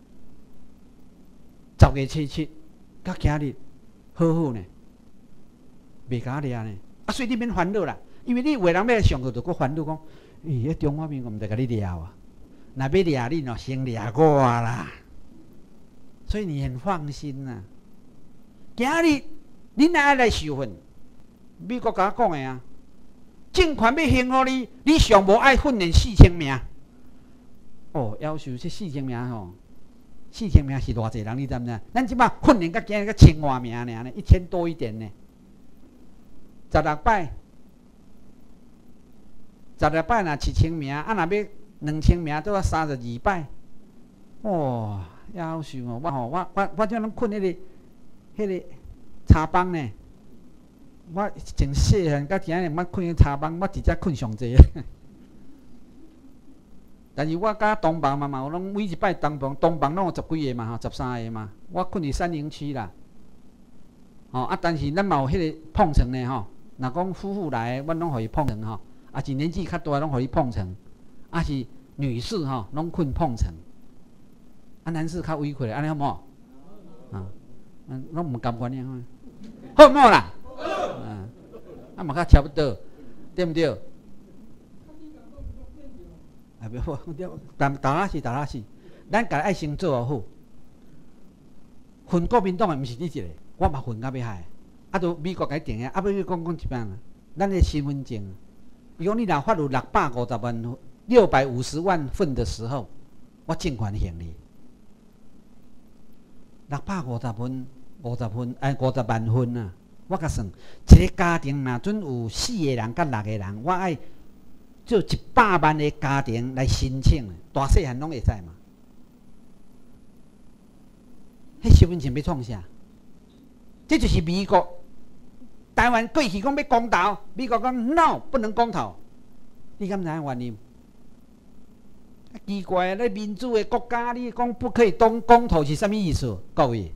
十月七七，到今日好好呢，袂甲我掠呢。啊所以你免烦恼啦，因为你有的人要上课就搁烦恼讲，咦、欸，中华民国毋得甲你掠啊。若要掠你，喏先掠我啦，所以你很放心呐。今日你哪爱来受训？美国甲我讲的啊，政权要兴互你，你上无爱训练四千名。哦，要求这四千名吼，四千名是偌济人，你知毋知？咱即摆训练到今日个千外名尔呢，一千多一点呢。十六摆，十六摆若一千名，啊若要两千名都要三十二摆，哇！夭寿哦！我吼，我我我怎拢困迄、那个、迄、那个茶帮呢？我从细汉到今日，捌困迄茶帮，我直接困上济。但是我甲东房嘛嘛，有拢每一摆东房，东房拢有十几个嘛，吼，十三个嘛。我困伫三零区啦，吼啊！但是咱嘛有迄个碰床呢，吼。若讲夫妇来，阮拢互伊碰床吼，啊是年纪较大，拢互伊碰床。啊是女士吼，拢困碰床，啊男士较委屈咧，安尼好无？啊，嗯，拢毋甘愿咧，好唔好啦？嗯，啊嘛较差不多，对毋对？啊，袂好，但当然是当然是，咱家爱先做好。混国民党诶，毋是你一个，我嘛混到要害，啊，都美国甲伊定个，啊，要讲讲一摆啦，咱诶身份证，比如你若发有六百五十万。六百五十万份的时候，我政权行你六百五十份，五十份，哎，五十万份啊！我甲算，一个家庭若准有四个人甲六个人，我爱做一百万个家庭来申请，大细汉拢会使嘛。迄身份证要创啥？这就是美国、台湾过去讲要公投，美国讲 no 不能公投，你敢知影原因？奇怪，咧民主的国家，你讲不可以当公投是啥物意思？各位，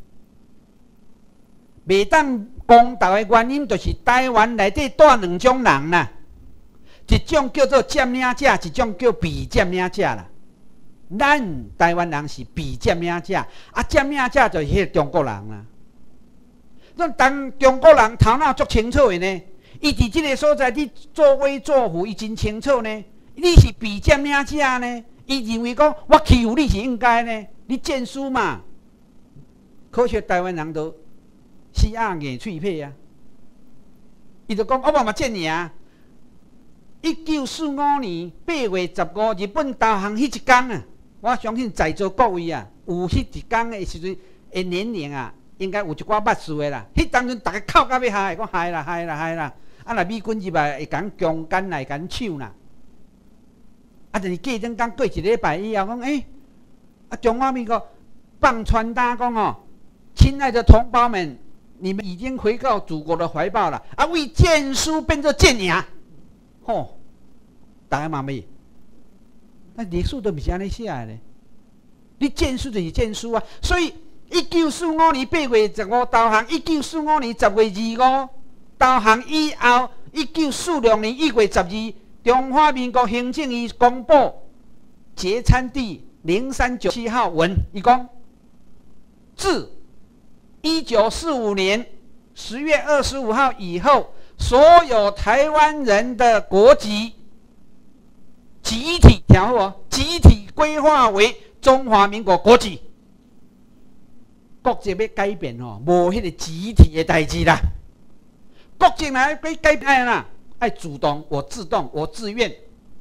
袂当公投的原因，就是台湾内底带两种人啦，一种叫做占领者，一种叫被占领者啦。咱台湾人是被占领者，啊，占领者就是迄个中国人啦。咱当中国人头脑足清楚的呢，伊伫即个所在，你作威作福，伊真清楚呢。你是被占领者呢？伊认为讲我欺负你是应该呢，你贱书嘛。可惜台湾人都死鸭硬喙皮啊！伊就讲我嘛嘛贱你啊！一九四五年八月十五，日本投降迄一天啊，我相信在座各位啊，有迄一天的时阵的年龄啊，应该有一寡捌事的啦。迄当阵大家哭到要嗨，讲嗨啦嗨啦嗨啦！啊，若美军入来会讲强奸来讲抢啦。啊，就是过阵讲过一礼拜以后，讲诶、欸，啊，中华民国放传单讲哦，亲爱的同胞们，你们已经回到祖国的怀抱了。啊，为剑书变作剑牙，吼，大家嘛咪，那历史都毋是安尼写的咧。你剑书就是剑书啊，所以一九四五年八月十五投降，一九四五年十月二五投降以后，一九四六年一月十二。中华民国行政院公布节参第零三九七号文，伊讲自一九四五年十月二十五号以后，所有台湾人的国籍集体调和，集体规划为中华民国国籍。国籍要改变哦，无迄个集体的代志啦。国籍来要改变啦，爱主动，我自动，我自愿。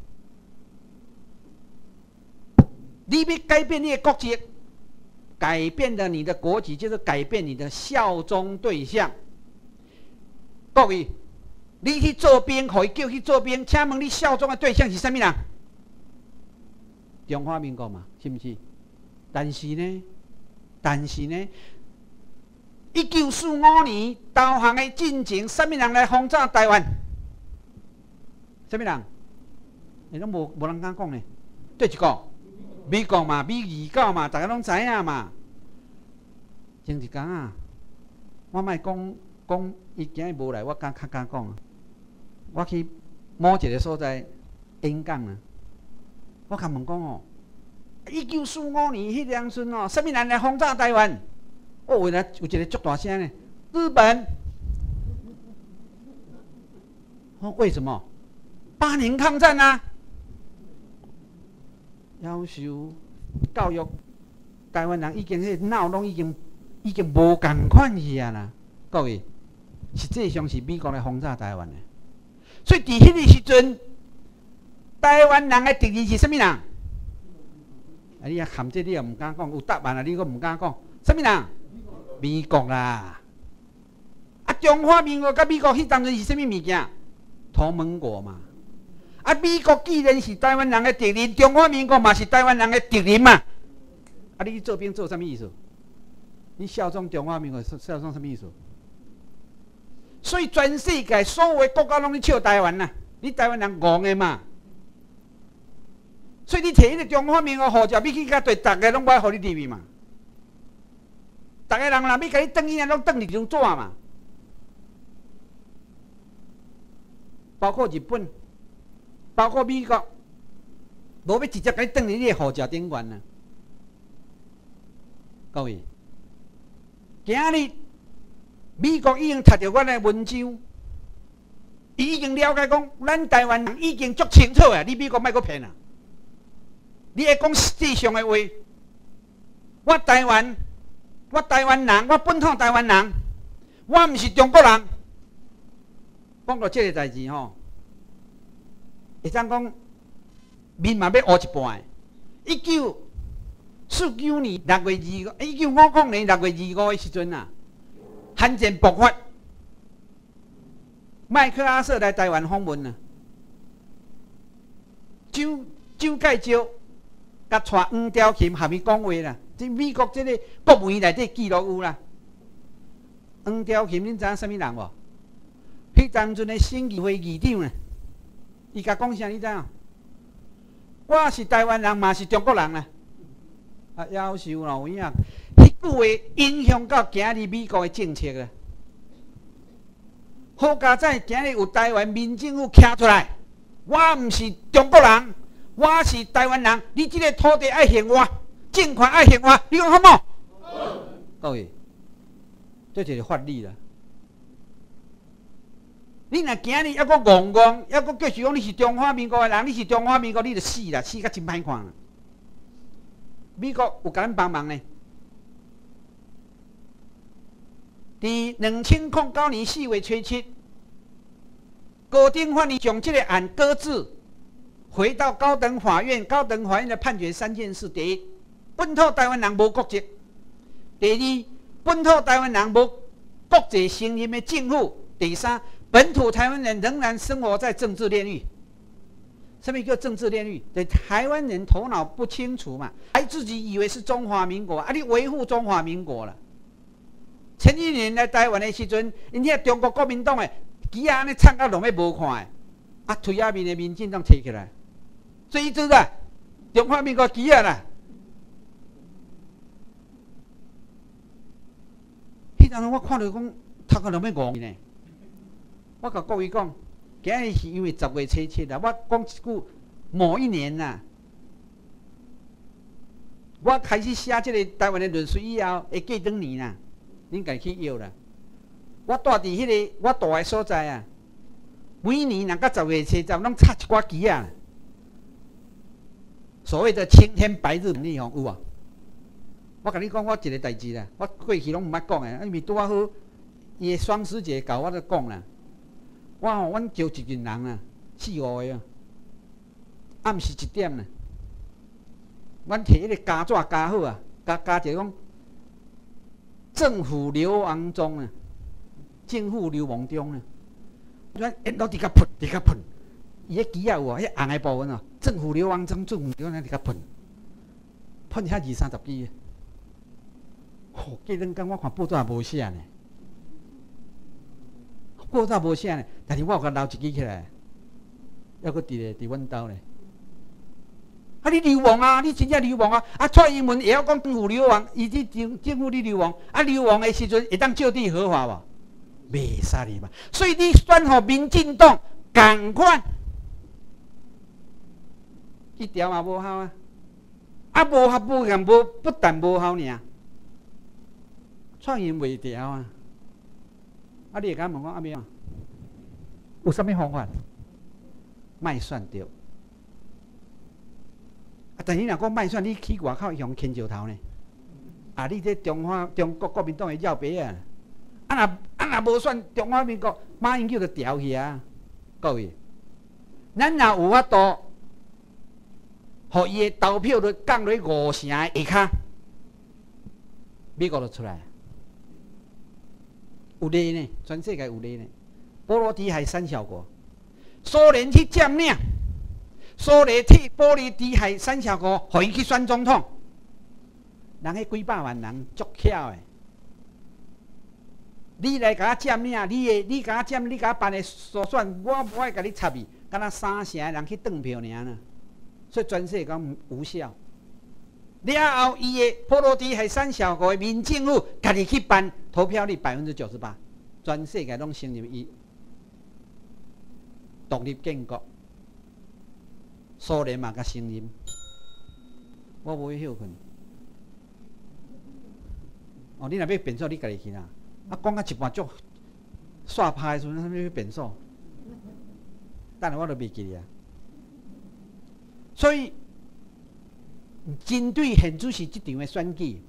你要改变你的国籍，改变了你的国籍，就是改变你的效忠对象。各位，你去做兵，可以叫去做兵，请问你效忠的对象是什么人？中华民国嘛，是不是？但是呢，但是呢，一九四五年投降的进程，什么人来轰炸台湾？什么人？你拢无无人敢讲呢？对一个。美国嘛，美二九嘛，大家拢知影嘛。前一天啊，我莫讲讲伊今日无来，我敢较敢讲。我去某一个所在演讲啊，我甲问讲哦，一九四五年迄当阵哦，什么人来轰炸台湾？哦，原来有一个足大声呢，日本。哦，为什么？八年抗战啊。要求教育台湾人已经迄脑拢已经已经无共款去啊啦，各位，实际上是美国来轰炸台湾的，所以伫迄个时阵，台湾人的敌人是什么人？啊，你啊含这你也唔敢讲，有答案啊，你阁唔敢讲，什么人？美国啦！啊，中华民国甲美国迄当阵是什么物件？同盟国嘛。啊！美国既然是台湾人的敌人，中华民国嘛是台湾人的敌人嘛。啊！你做兵做什么意思？你效忠中华民国，效忠什么意思？所以全世界所有的国家拢咧笑台湾呐、啊，你台湾人戆的嘛。所以你摕迄个中华民国护照，要去甲对大家拢不爱互你入去嘛。大家人若要甲你转去，拢转你张纸嘛。包括日本。包括美国，无要直接甲你转入你的护照顶悬啊！各位，今日美国已经读到阮的文章，伊已经了解讲，咱台湾人已经足清楚啊！你美国莫阁骗啊！你会讲实际上的话，我台湾，我台湾人，我本土台湾人，我毋是中国人。讲到这个代志吼。会当讲，面嘛要乌一半。一九四九年六月二五，一九五九年六月二五的时阵啊，罕见爆发，麦克阿瑟来台湾访问啊，蒋蒋介石甲带黄兆琴下面讲话啦，即美国即个国务院内底记录有啦。黄兆琴，恁知影什么人无？迄当阵的省议会议长呢？伊甲讲啥？你知影？我是台湾人，嘛是中国人啦。啊，夭寿啦，有影？迄句话影响到今日美国的政策啦。好佳在今日有台湾民政府徛出来，我毋是中国人，我是台湾人。你即个土地爱还我，政权爱还我，你讲好冇？各位，这就是法律啦。你若今日还阁戆戆，还阁继续讲你是中华民国的人，你是中华民国，你就死啦，死甲真歹看啦。美国有甲咱帮忙呢。伫两千零九年四月初七，高等法院将这个案搁置，回到高等法院。高等法院的判决三件事：第一，本土台湾人无国籍；第二，本土台湾人无国际承认的政府；第三，本土台湾人仍然生活在政治炼狱。什么叫政治炼狱？对台湾人头脑不清楚嘛，还自己以为是中华民国啊！你维护中华民国了。前几年来台湾的时阵，因遐中国国民党的旗啊，安尼插到拢要无看的，啊，推下面的民进党摕起来，所以知啦，中华民国旗啊啦。迄阵我看到讲，头壳拢要戆呢。我甲各位讲，今日是因为十月初七啦。我讲一句，某一年呐、啊， 我开始写这个台湾的论述以后，会过两年啦，恁家去要啦。我住伫迄个我住的所在啊，每年若到十月初十，拢插一寡旗啊。所谓的青天白日满地红有啊。我甲你讲，我一个代志啦，我过去拢毋捌讲的，因为拄啊好，伊的双十节搞我咧讲啦。我吼，阮招一群人啊，四五个啊，暗时一点啦，阮摕迄个加纸加好啊，加加一个讲政府流亡中啊，政府流亡中啊，阮沿路伫甲喷，伫甲喷，伊迄旗啊有啊，迄红的部分哦，政府流亡中，政府流亡伫甲喷，喷遐二三十支。哦，过两天我看报纸也无写呢，报纸无写呢，但是我有甲留一支起来，还阁伫咧伫阮兜咧。啊，你流亡啊，你真正流亡啊！啊，蔡英文会晓讲政府流亡，伊即政政府你流亡，啊，流亡的时阵会当就地合法无？袂使哩嘛。所以你选互民进党共款，一条嘛无效啊！啊，无效无限无，不但无效尔。创因袂调啊！啊，你会甲问我阿明，有啥物方法？卖选着。啊，但是若讲卖选，你去外口用牵石头呢？啊，你这中华中国国民党的绕白啊！啊若啊若无选中华民国，马英九就调去啊！各位，咱若有法度，互伊的投票率降落五成下骹，美国就出来。有例呢，全世界有例呢。波罗的海三小国，苏联去占领，苏联替波罗的海三小国，互伊去选总统。人迄几百万人足巧的，你来甲我占领，你的你甲我占，你甲我办的所选，我我会甲你插伊，敢若三成人去转票尔呢，所以全世界讲无效。了后，伊的波罗的海三小国的民政府家己去办，投票率百分之九十八，全世界拢承认伊独立建国。苏联嘛甲承认，我无去休困。哦，你若要变数，你家己去啦。啊，讲到一半足煞拍的时阵，啥物要变数？等下我都袂记啊。所以。针对现主席这场的选举，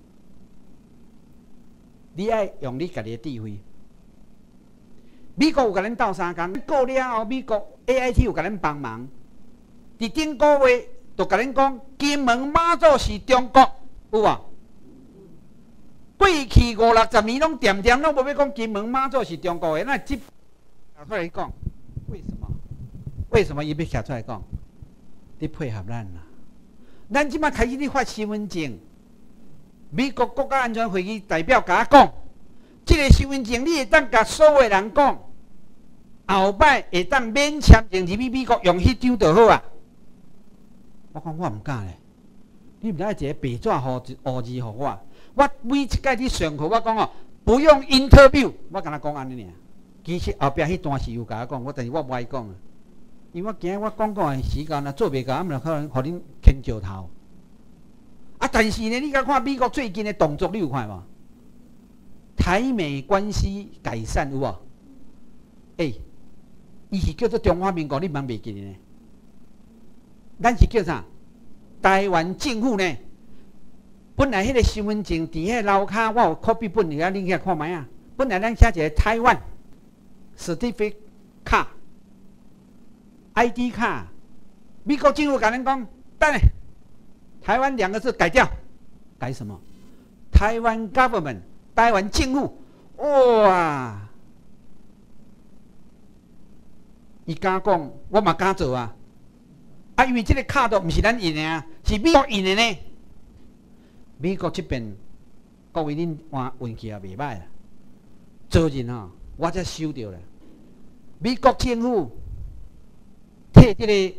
你爱用你家己的智慧。美国有甲咱斗相共，过了后，美国 A I T 有甲咱帮忙。伫顶个月，就甲咱讲，金门马祖是中国，有无？过去五六十年拢点点拢无要讲金门马祖是中国的，那即拿出来讲，为什么？为什么伊要拿出来讲？你配合咱啦。咱即摆开始咧发身份证，美国国家安全会议代表甲我讲，即、这个身份证你会当甲所有人讲，后摆会当免签证入去美国用迄张就好啊。我讲我毋敢咧，你毋知一个白纸糊字糊字互我，我每一届你上课我讲哦，不用 interview， 我甲他讲安尼尔。其实后壁迄段是有甲我讲，我但是我无爱讲啊。因为我惊我讲讲的时间若做袂到，暗就可能互恁牵石头。啊，但是呢，你甲看美国最近的动作，你有看无？台美关系改善有无？诶、欸，伊是叫做中华民国，你茫袂记呢？咱是叫啥？台湾政府呢？本来迄个身份证伫迄楼骹，我有 copy 本，而家你去看卖啊。本来咱写一个台湾 certificate 卡。I D 卡，美国政府甲咱讲，等下，台湾两个字改掉，改什么？台湾 government， 台湾政府，哇！伊敢讲，我嘛敢做啊！啊，因为这个卡都毋是咱印的啊，是美国印的呢。美国这边，各位恁换运气也袂歹啊。昨日吼，我才收到了，美国政府。替这个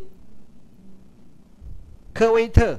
科威特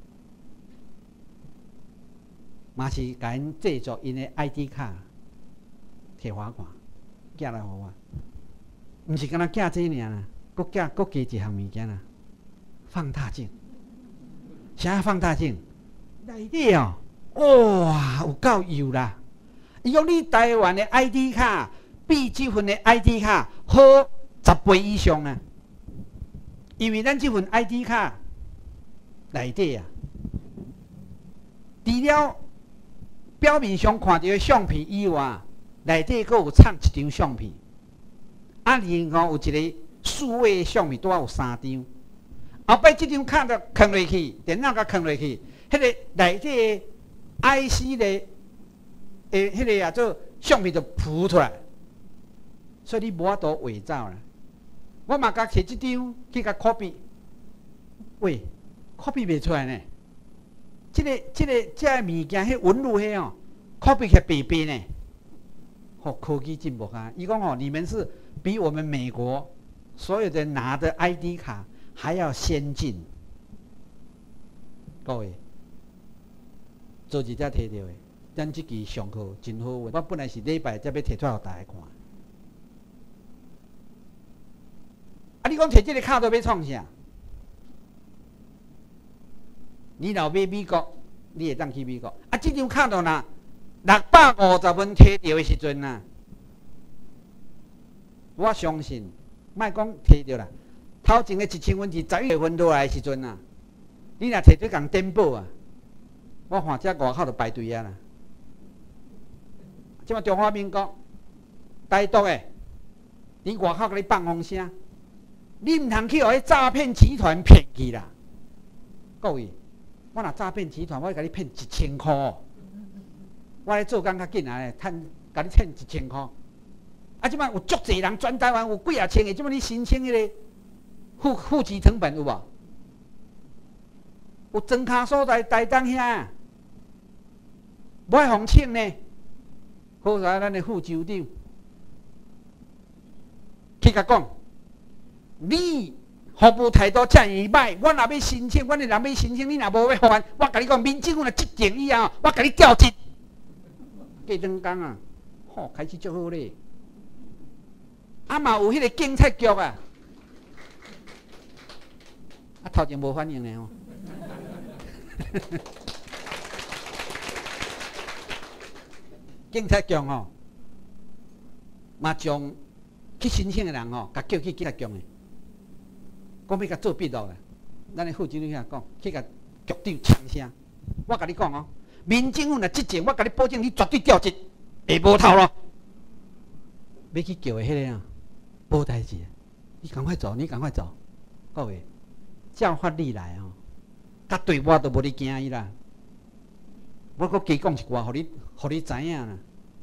嘛是甲因制作因的 I D 卡，摕我看，寄来互我，毋是敢若寄这尔啦，搁寄搁加一项物件啦，放大镜。啥放大镜？ 内底哦，哇，有够油啦！伊讲你台湾的 I D 卡比这份的 I D 卡好十倍以上啊！因为咱这份 I D 卡内底啊，除了表面上看到的相片以外，内底佫有藏一张相片。啊，然后有一个数位的相片，拄啊有三张。后摆这张卡就藏落去，电脑甲藏落去，迄、那个内底的 I C 的诶，迄个啊做相片就浮出来，所以你无法度伪造啦。我嘛甲摕这张去甲 copy， 喂 ，copy 袂出来呢。这个、这个、这个物件，迄纹路迄哦 ，copy 起白白呢。哦，科技进步啊！伊讲哦，你们是比我们美国所有的拿的 I D 卡还要先进。各位，做一只摕到的，咱这期上课真好玩。我本来是礼拜才要摕出来给大家看。啊，你讲摕这个卡都要创啥？你若买美国，你会当去美国。啊，这张卡都若六百五十分摕到的时阵啊，我相信，莫讲摕到啦，头前的一千分是十一月份落来的时阵啊，你若摕去共登报啊，我看这外口就排队啊啦。即马中华民国台独的，你外口甲你放风声，你毋通去互迄诈骗集团骗去啦。各位，我若诈骗集团，我会甲你骗一千箍、哦。我咧做工较紧啊咧，趁甲你欠一千箍。啊，即摆有足侪人全台湾有几啊千个，即摆你申请迄个户户籍成本有无？有庄卡所在台东遐，无爱互请呢。好在咱的副州长去甲讲，你服务态度遮尔歹，我若要申请，阮的人要申请，你若无要还，我甲你讲，民政府若执政以后，我甲你调职。过两工啊，吼、哦，开始足好咧。啊嘛有迄个警察局啊，啊头前无反应咧吼。警察局吼，嘛将去申请的人吼，甲叫去警察局的，讲要甲做笔录啦。咱的副经理遐讲，去甲局长呛声。我甲你讲哦。民政府若执政，我甲你保证，你绝对调职，会无头咯。要去叫的迄个啊，无代志，你赶快走，你赶快走，各位，照法律来哦，甲对我都无你惊伊啦。我搁加讲一句，互你，互你知影啦。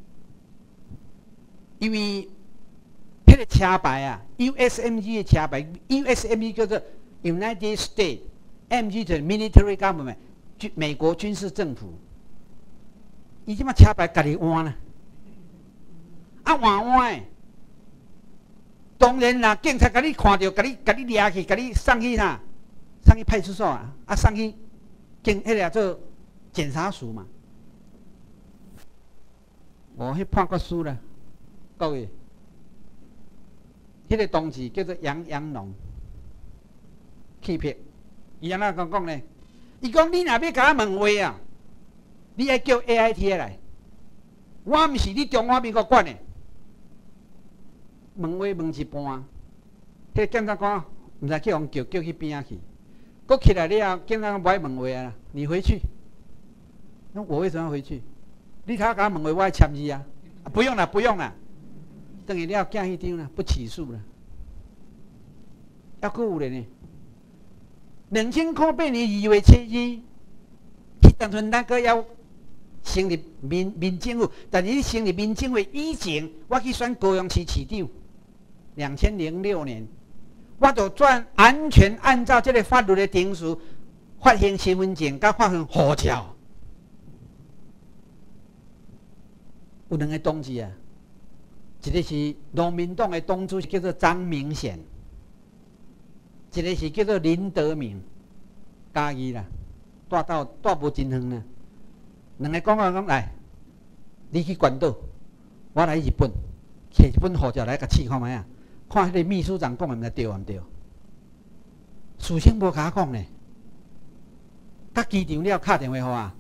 因为迄个车牌啊 ，U S M G 的车牌 ，U S M G 叫做 United States，M G 就是 Military Government， 美国军事政府。伊即马车牌家己换啦，啊换换诶，当然啦，警察甲你看到，甲你甲你抓去，甲你送去哪？送去派出所啊，啊送去警迄个做检察署嘛。哦，迄判决书啦，各位，迄、那个同志叫做杨洋龙，欺骗，伊安怎讲讲呢？伊讲你若要甲我问话啊？你爱叫 A I T 来，我毋是你中华民国管的。问话问一半，迄、那个检察官毋知叫人叫叫去边仔去，搁起来了后，检察官不爱问话啊，你回去。那我为什么要回去？你他甲我问话，我爱签字啊。啊不用了，不用了，等于了寄迄张啦，不起诉了。还佫有咧呢，两千零八年二月七日，迄当阵咱佫要。成立民民政府，但是成立民政府以前，我去选高雄市市长。两千零六年，我就转完全按照这个法律的程序，发行身份证，甲发行护照。有两个同志啊，一个是农民党的党主席叫做张明显，一个是叫做林德明，嘉义啦，带到带无真远啦。两个讲啊讲来，你去关岛，我来日本，摕一本护照来甲试看卖啊，看迄个秘书长讲的毋知对毋对？事情无甲我讲呢， 到机场了，敲电话给我。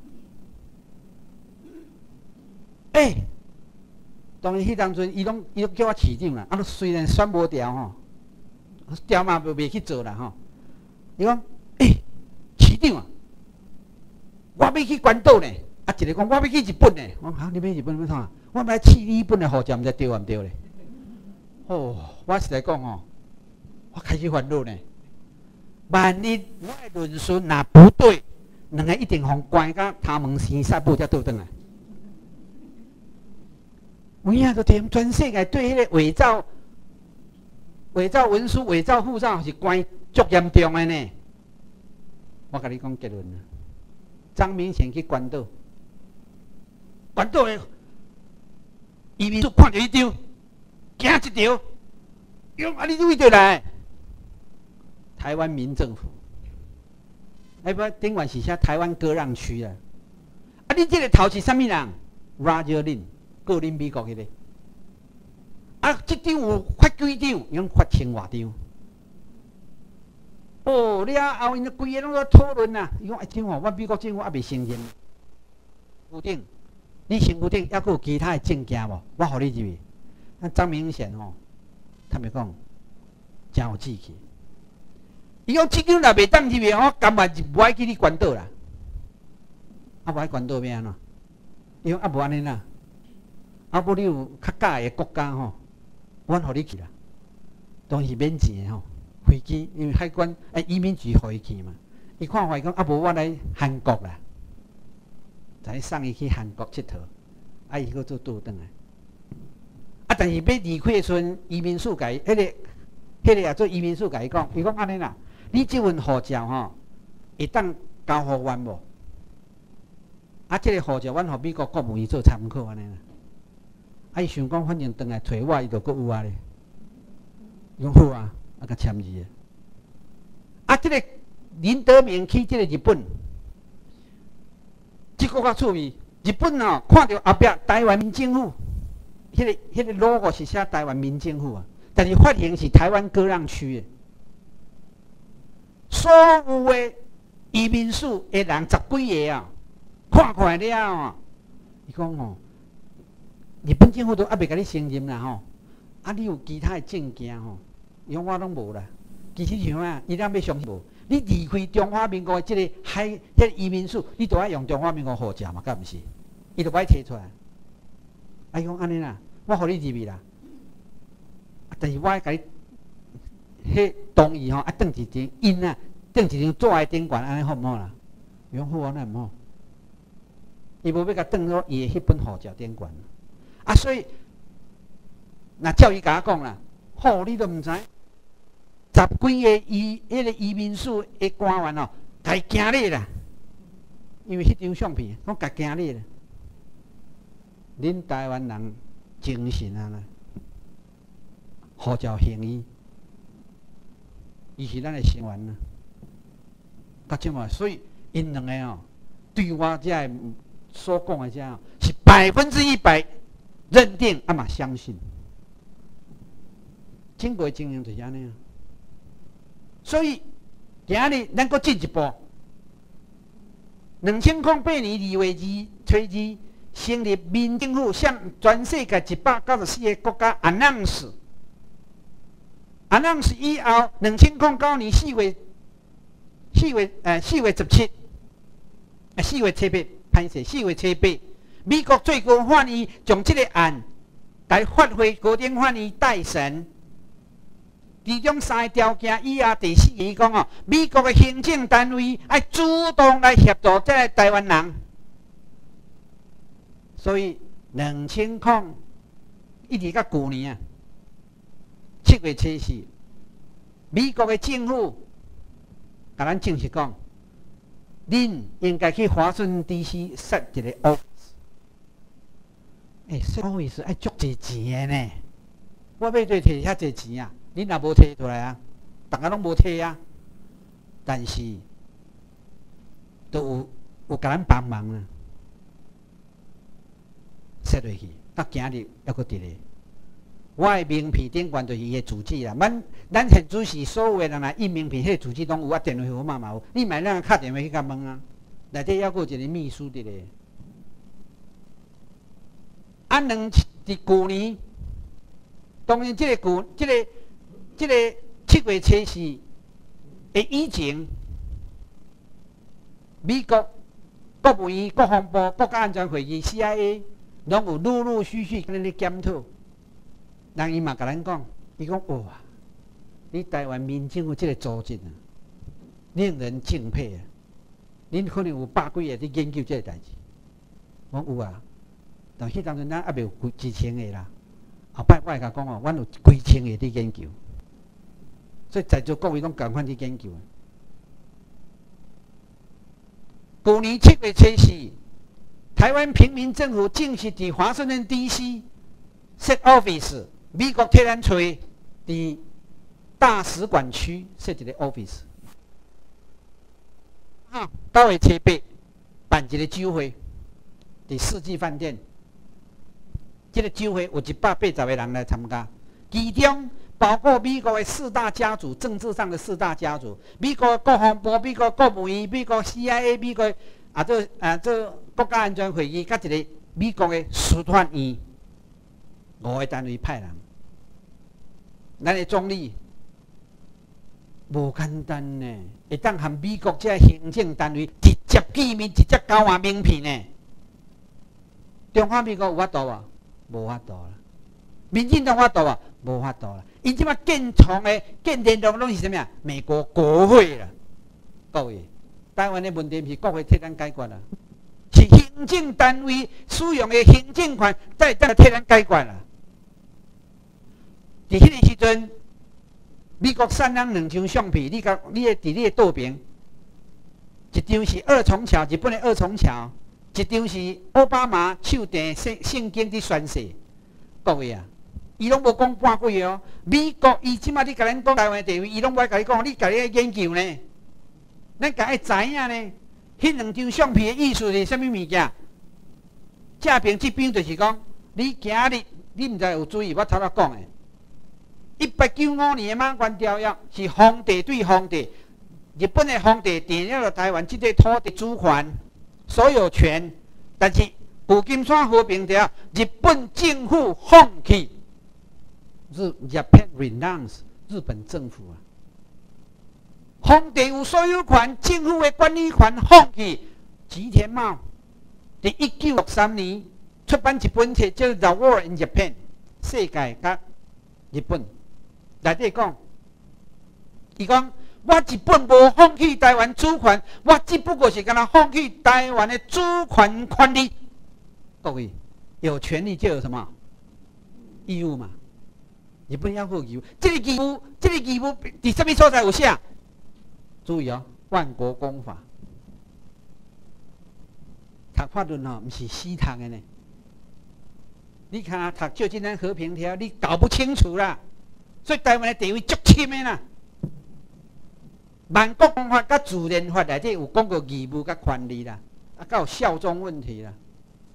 哎、欸，当然迄当阵，伊拢伊拢叫我市长啦。啊，虽然选无调吼，调嘛袂去做啦吼。伊讲，哎、欸，市长啊，我要去关岛呢。啊，一个讲我要去日本呢。我讲哈，你要日本要创？我要去日本的护照，毋知对毋对咧？哦，我实在讲吼，我开始烦恼呢。万一我的论述若不对，两个一定互关到头毛生杀布才倒转来。有影都踮全世界对迄个伪造、伪造文书、伪造护照是关足严重的呢。我甲你讲结论啦，张明贤去关岛，关岛的移民署看到迄张，惊一条，伊讲啊，你为倒来？台湾民政府，哎不，顶晚是写台湾割让区啊！啊，你这个头是啥物人 ？Roger Lin， 告恁美国迄个。啊，这张有发几张？伊讲发千外张。哦，了后因规个拢在讨论啊。伊讲哎，张哦，我美国政府还未承认。府顶，你身府顶还佫有其他的证件无？我互你入去。那张明贤吼，他们讲真有志气。伊讲即张若袂当入去，我甘愿就无爱去你关岛啦。啊，无爱关岛要安怎？伊讲啊，无安尼啦。啊，无你有较假的国家吼，阮互你去啦。当是免钱的吼，飞机因为海关诶移民局互伊去嘛。伊看法伊讲啊，无我来韩国啦，才送伊去韩国佚佗，啊，伊佫做倒转来。啊，但是要离开的时阵，移民署甲伊迄个、迄个也做移民署甲伊讲，伊讲安尼啦。你这份护照吼，会当交互阮无？啊，这个护照阮互美国国务院做参考安尼啦。啊，伊想讲，反正转来找我，伊就阁有啊咧。伊讲好啊，啊，甲签字啊。啊，这个林德明去这个日本，这个较趣味。日本哦，看到后壁台湾民政府，迄、那个、迄个 logo 是写台湾民政府啊，但是发行是台湾割让区的。所有的移民署的人十几个啊，看看了啊，伊讲吼，日本政府都还未甲你承认啦吼，啊，你有其他的证件吼，伊讲我拢无啦。其实像啊，伊咱要相信无？你离开中华民国的这个海、这个移民署，你都要用中华民国护照嘛，敢毋是？伊就不爱摕出来。啊，伊讲安尼啦，我互你入去啦。啊，但是我爱甲你。迄同意吼，啊，转一张印啊，转一张纸的顶悬，安尼好毋好啦？伊讲好啊，那毋好。伊无要甲转到伊的迄本护照顶悬。啊，所以，若照伊甲我讲啦，好，你都毋知，十几个移迄个移民署的官员哦，家惊你啦，因为迄张相片，讲家惊你啦。恁台湾人精神啊啦，护照行医。伊是咱的成员啊，甲即嘛，所以因两个哦，对我这所讲的这哦，是百分之一百认定啊嘛相信。经过经营就是安尼啊，所以今日咱搁进一步，两千零八年二月二初二成立民政府，向全世界一百九十四个国家 announce。announce 以后，两千零九年四月四月呃四月十七，啊四月七八，歹势四月七八，美国最高法院将这个案来发回高等法院待审。其中三个条件以下，第四个伊讲哦，美国的行政单位要主动来协助这个台湾人，所以两千零一直到旧年啊。七月七日，美国的政府甲咱正式讲，恁应该去华盛顿 D C 设一个 office。诶、欸，设 office 爱足侪钱的呢。我要对摕遐侪钱啊，恁也无摕出来啊，大家拢无摕啊。但是都有有甲咱帮忙啊，设落去，到今日还阁伫咧。我的名片顶悬就是伊的住址啦。咱咱现主是所有的人来印名片，迄个住址拢有啊，电话号码嘛有。你买咱敲电话去甲问啊。 内底还佫有一个秘书伫咧。啊，两伫旧年，当然即个旧即、这个即、这个七月初四的以前，美国国务院、国防部、国家安全会议 C I A 拢有陆陆续续跟咧检讨。人伊嘛甲咱讲，伊讲哇，你台湾民政府即个组织啊，令人敬佩啊！恁可能有百几个伫研究即个代志。我有啊，但迄当阵咱还袂有几千个啦。后摆我会甲讲哦，阮有几千个伫研究，所以在座各位拢共款伫研究。去年七月初四，台湾平民政府正式伫华盛顿 D C set office， 美国替咱找伫大使馆区设一个 office。啊，九月初八办一个酒会，伫世纪饭店。这个酒会有一百八十个人来参加，其中包括美国的四大家族，政治上的四大家族，美国国防部、美国国务院、美国 C I A、美国啊这啊这国家安全会议，甲一个美国的司法院，五个单位派人。咱的总理无简单呢，会当和美国这行政单位直接见面、直接交换名片呢。中华民国有法度无？无法度啦。民进党法度啊，无法度啦。因即摆建创的建联络拢是啥物啊？美国国会啦。各位，台湾的问题是国会替咱解决啦，是行政单位使用的行政权在在替咱解决啦。伫迄个时阵，美国送咱两张相片，你甲你的伫你的桌边，一张是二重桥，日本的二重桥。一张是奥巴马手提圣圣经伫宣誓，各位啊，伊拢无讲半句哦。美国伊即摆你甲咱讲台湾的地位，伊拢无甲你讲，你家己来研究呢。咱家己知影呢，迄两张相片的意思是啥物物件？正边即边就是讲，你今日你毋知有注意我头仔讲的，一八九五年的马关条约是皇帝对皇帝，日本的皇帝定了台湾即块土地主权。所有权，但是旧金山和平条，日本政府放弃，日 Japan renounce 日本政府啊，皇帝有所有权，政府的管理权放弃。吉田茂伫一九六三年出版一本册叫《The War in Japan》，世界甲日本内底讲，伊讲。我日本无放弃台湾主权，我只不过是敢若放弃台湾的主权权利。各位，有权利就有什么义务嘛？日本要有义务，这个义务，这个义务伫什么所在有写？注意哦，《万国公法》。读法律哦，毋是死读的呢。你看读旧金山和平条，你搞不清楚啦。所以台湾的地位足深的啦。万国公法甲自然法内底有讲过义务甲权利啦，啊，甲有效忠问题啦。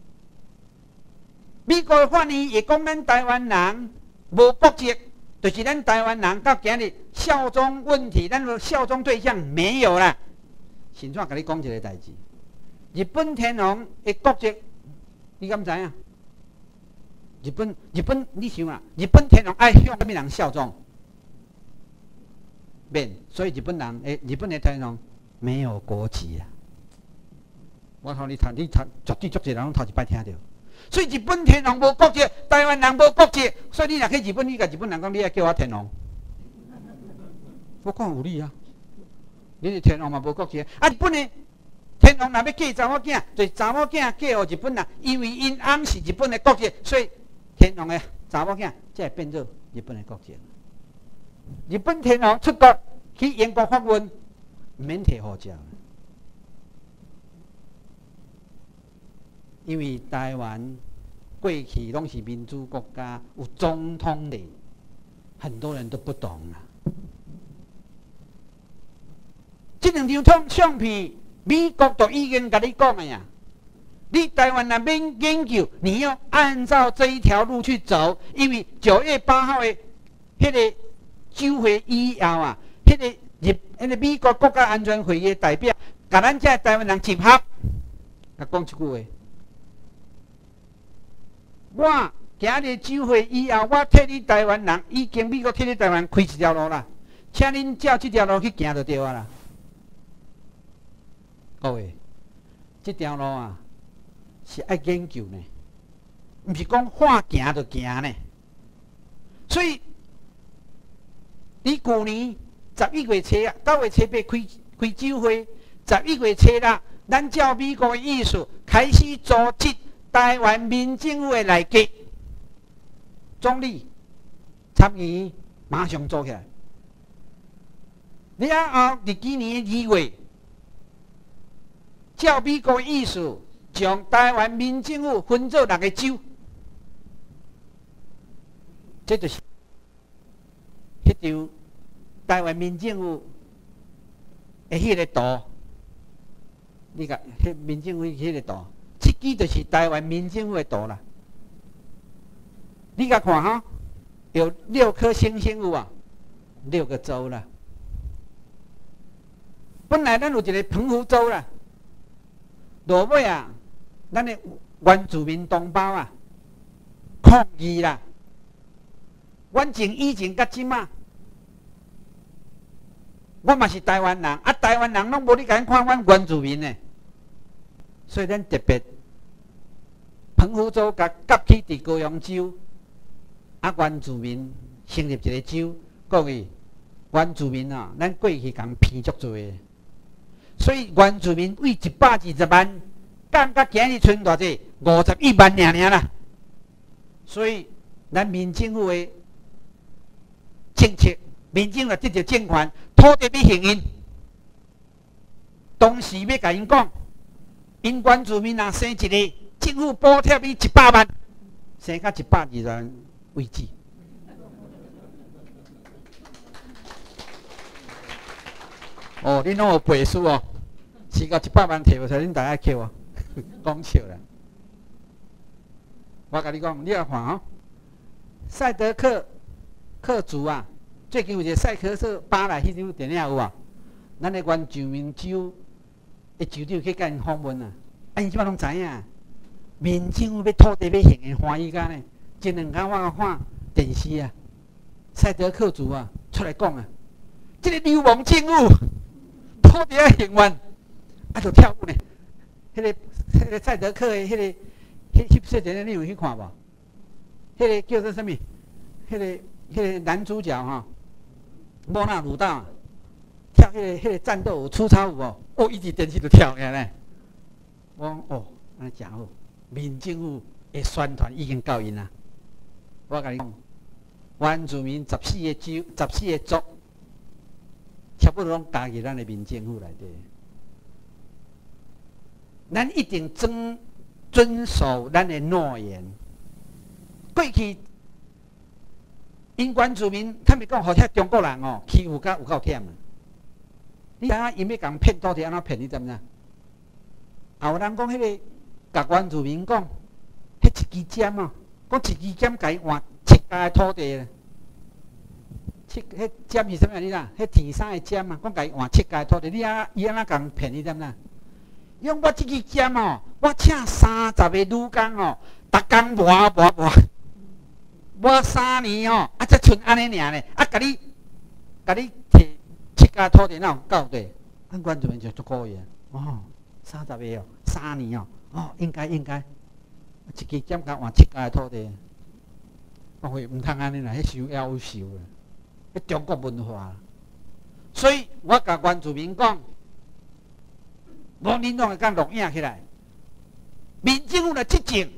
美国的法律也讲咱台湾人无国籍，就是咱台湾人到今日效忠问题，咱的效忠对象没有啦。现在甲你讲一个代志，日本天皇的国籍，你敢知影？日本日本，你想啊，日本天皇爱向什么人效忠？免，所以日本人诶，日本的天皇没有国籍啊！我头你读，你读，绝对足侪人拢头一摆听到。所以日本天皇无国籍，台湾人无国籍，所以你若去日本，你甲日本人讲，你要叫我天皇，我讲有理啊！你的天皇嘛无国籍，啊，日本的天皇若要嫁查某囝，就是查某囝嫁予日本人，因为因翁是日本的国籍，所以天皇的查某囝才会变做日本的国籍。日本天皇出国去英国访问，免摕护照，因为台湾过去拢是民主国家，有总统的，很多人都不懂啊。这两张相片，美国都已经跟你讲了呀。你台湾那边研究，你要按照这一条路去走，因为九月八号的迄个酒会以后啊，迄个日、迄个美国国家安全会议的代表甲咱遮台湾人集合，甲讲一句话。我今日酒会以后，我替你台湾人，已经美国替你台湾开一条路啦，请恁照这条路去行就对啊啦。各位，这条路啊是爱研究呢，毋是讲话行就行呢。所以，你旧年十一月初啊，九月初八开开酒会，十一月初六，咱照美国的意思开始组织台湾民政府的内阁，总理参与马上做起来。然后伫今年的二月，照美国的意思，将台湾民政府分做六个州。这就是迄张台湾民政府的迄个图，你甲迄民政府迄个图，这支就是台湾民政府的图啦。你甲看哈，有六颗星星有啊，六个州啦。本来咱有一个澎湖州啦，落尾啊，咱的原住民同胞啊，抗议啦。阮从以前到即马，我嘛是台湾人，啊，台湾人拢无你敢看阮原住民呢，所以咱特别澎湖州甲夹起伫高雄州，啊，原住民成立一个州，各位原住民啊，咱过去共骗足多的，所以原住民为一百二十万，降到今日剩偌济五十一万尔尔啦，所以咱民政府的政策，民政府得到政权，土地要还因。当时要甲因讲，因原住民若生一个，政府补贴伊一百万，生到一百二十万为止。哦，恁拢有背书哦，是到一百万摕无出，恁大家扣哦，讲笑啦。我甲你讲，你要看哦，赛德克。克族啊，最近有一个赛克瑟巴莱迄张电影有啊，咱的原住民州的州长去甲因访问啊，啊因即摆拢知影，民政府要土地要还的欢喜甲呢，前两天我看电视啊，赛德克族啊出来讲啊，即、这个流氓政府土地要还完，啊就跳舞呢，迄、那个迄、那个赛德克的迄、那个迄翕说电影你有去看无？迄、那个叫做什么？迄、那个。迄个男主角哈，莫纳鲁道跳迄个迄个战斗舞、粗糙舞哦，哦，一直电视就跳起来。我讲哦，安尼真好，民政府的宣传已经到因啦。我甲你讲，原住民十四个州、十四个族，全部拢加入咱的民政府内底。咱一定遵遵守咱的诺言。过去。因原住民，他们讲，互遐中国人哦，欺负甲有够忝啊！你知影因要共骗土地安怎骗？你知毋知？也有人讲迄个，甲原住民讲，迄一支针哦，讲一支针甲伊换七家的土地咧。七，迄针是啥物？你知？迄天生的针啊，讲甲伊换七家的土地，你啊，伊安怎共骗？你知毋知？因为我即支针哦，我请三十个女工哦，逐工磨磨磨。磨三年哦，啊，才剩安尼尔咧，啊，甲你，甲你摕七家土地，哪有够地？咱原住民就足可以啊！哦，三十个哦，三年哦，哦，应该应该，一支针甲换七家土地，我会毋通安尼啦，迄受夭寿啦，迄中国文化。所以我甲原住民讲，无恁拢会甲录影起来，民政府的执政。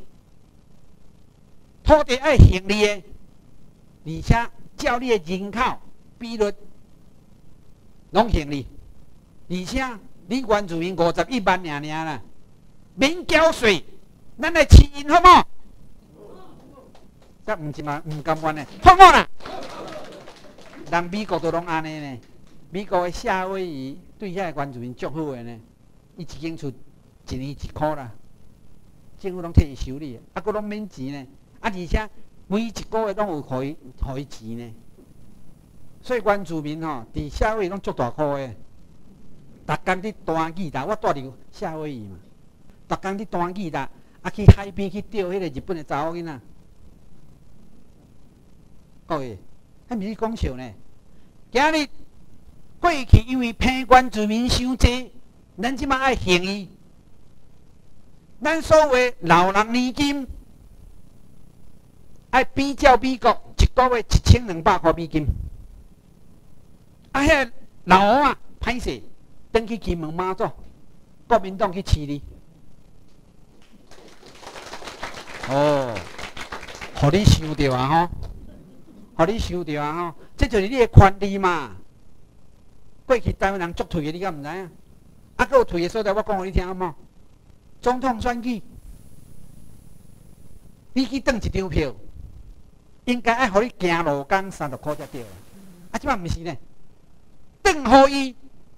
土地爱还你的，而且照你的人口比率拢还你，而且你原住民五十一万尔尔啦，免缴税，咱来饲因好无？这毋是嘛？毋甘愿的，好无啦？人美国都拢安尼呢，美国的夏威夷对遐个原住民足好的呢，伊一间厝一年一箍啦，政府拢替伊修理，啊，佫拢免钱呢。啊，而且每一个月拢有互伊互伊钱呢，所以原住民吼，伫社会拢足大块的。 逐工伫单机啦，我住伫夏威夷嘛，逐工伫单机啦，啊去海边去钓迄个日本的查某囡仔。各位，迄毋是讲笑呢。今日过去因为偏官自民伤济，咱即马爱行伊。咱所谓老人年金，爱比较美国一个月一千两百块美金。啊，遐、那個、老王啊，歹势，转去金门马祖，国民党去饲你。哦，互你想到啊吼，互你想到啊吼，这就是你的权利嘛。过去台湾人足退的，你敢毋知影？啊，佫有退的所在，我讲互你听好无？总统选举，你去转一张票，应该爱互你行路工三十箍才对。啊，即摆毋是呢，转互伊，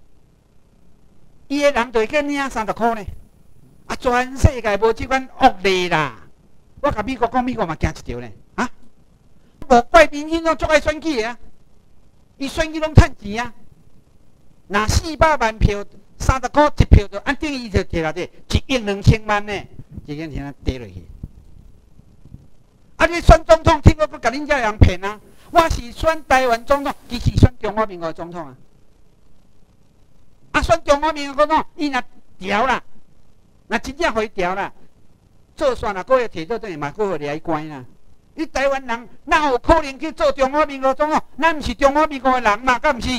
伊的人就会去领三十箍呢。啊，全世界无即款恶例啦。我甲美国讲，美国嘛惊一条呢。啊，无怪民进党足爱选举的啊，伊选举拢趁钱啊。若四百万票，三十箍一票就按等于就摕来者一亿两千万呢，一个天啊跌落去。啊，你选总统，听我阁甲恁遮人骗啊！我是选台湾总统，伊是选中华民国总统啊。啊，选中华民国总统，伊若调啦，若真正互伊调啦。做算啊，个月摕倒转去嘛，个月掠伊关啦。你台湾人哪有可能去做中华民国总统？咱毋是中华民国的人嘛，敢毋是？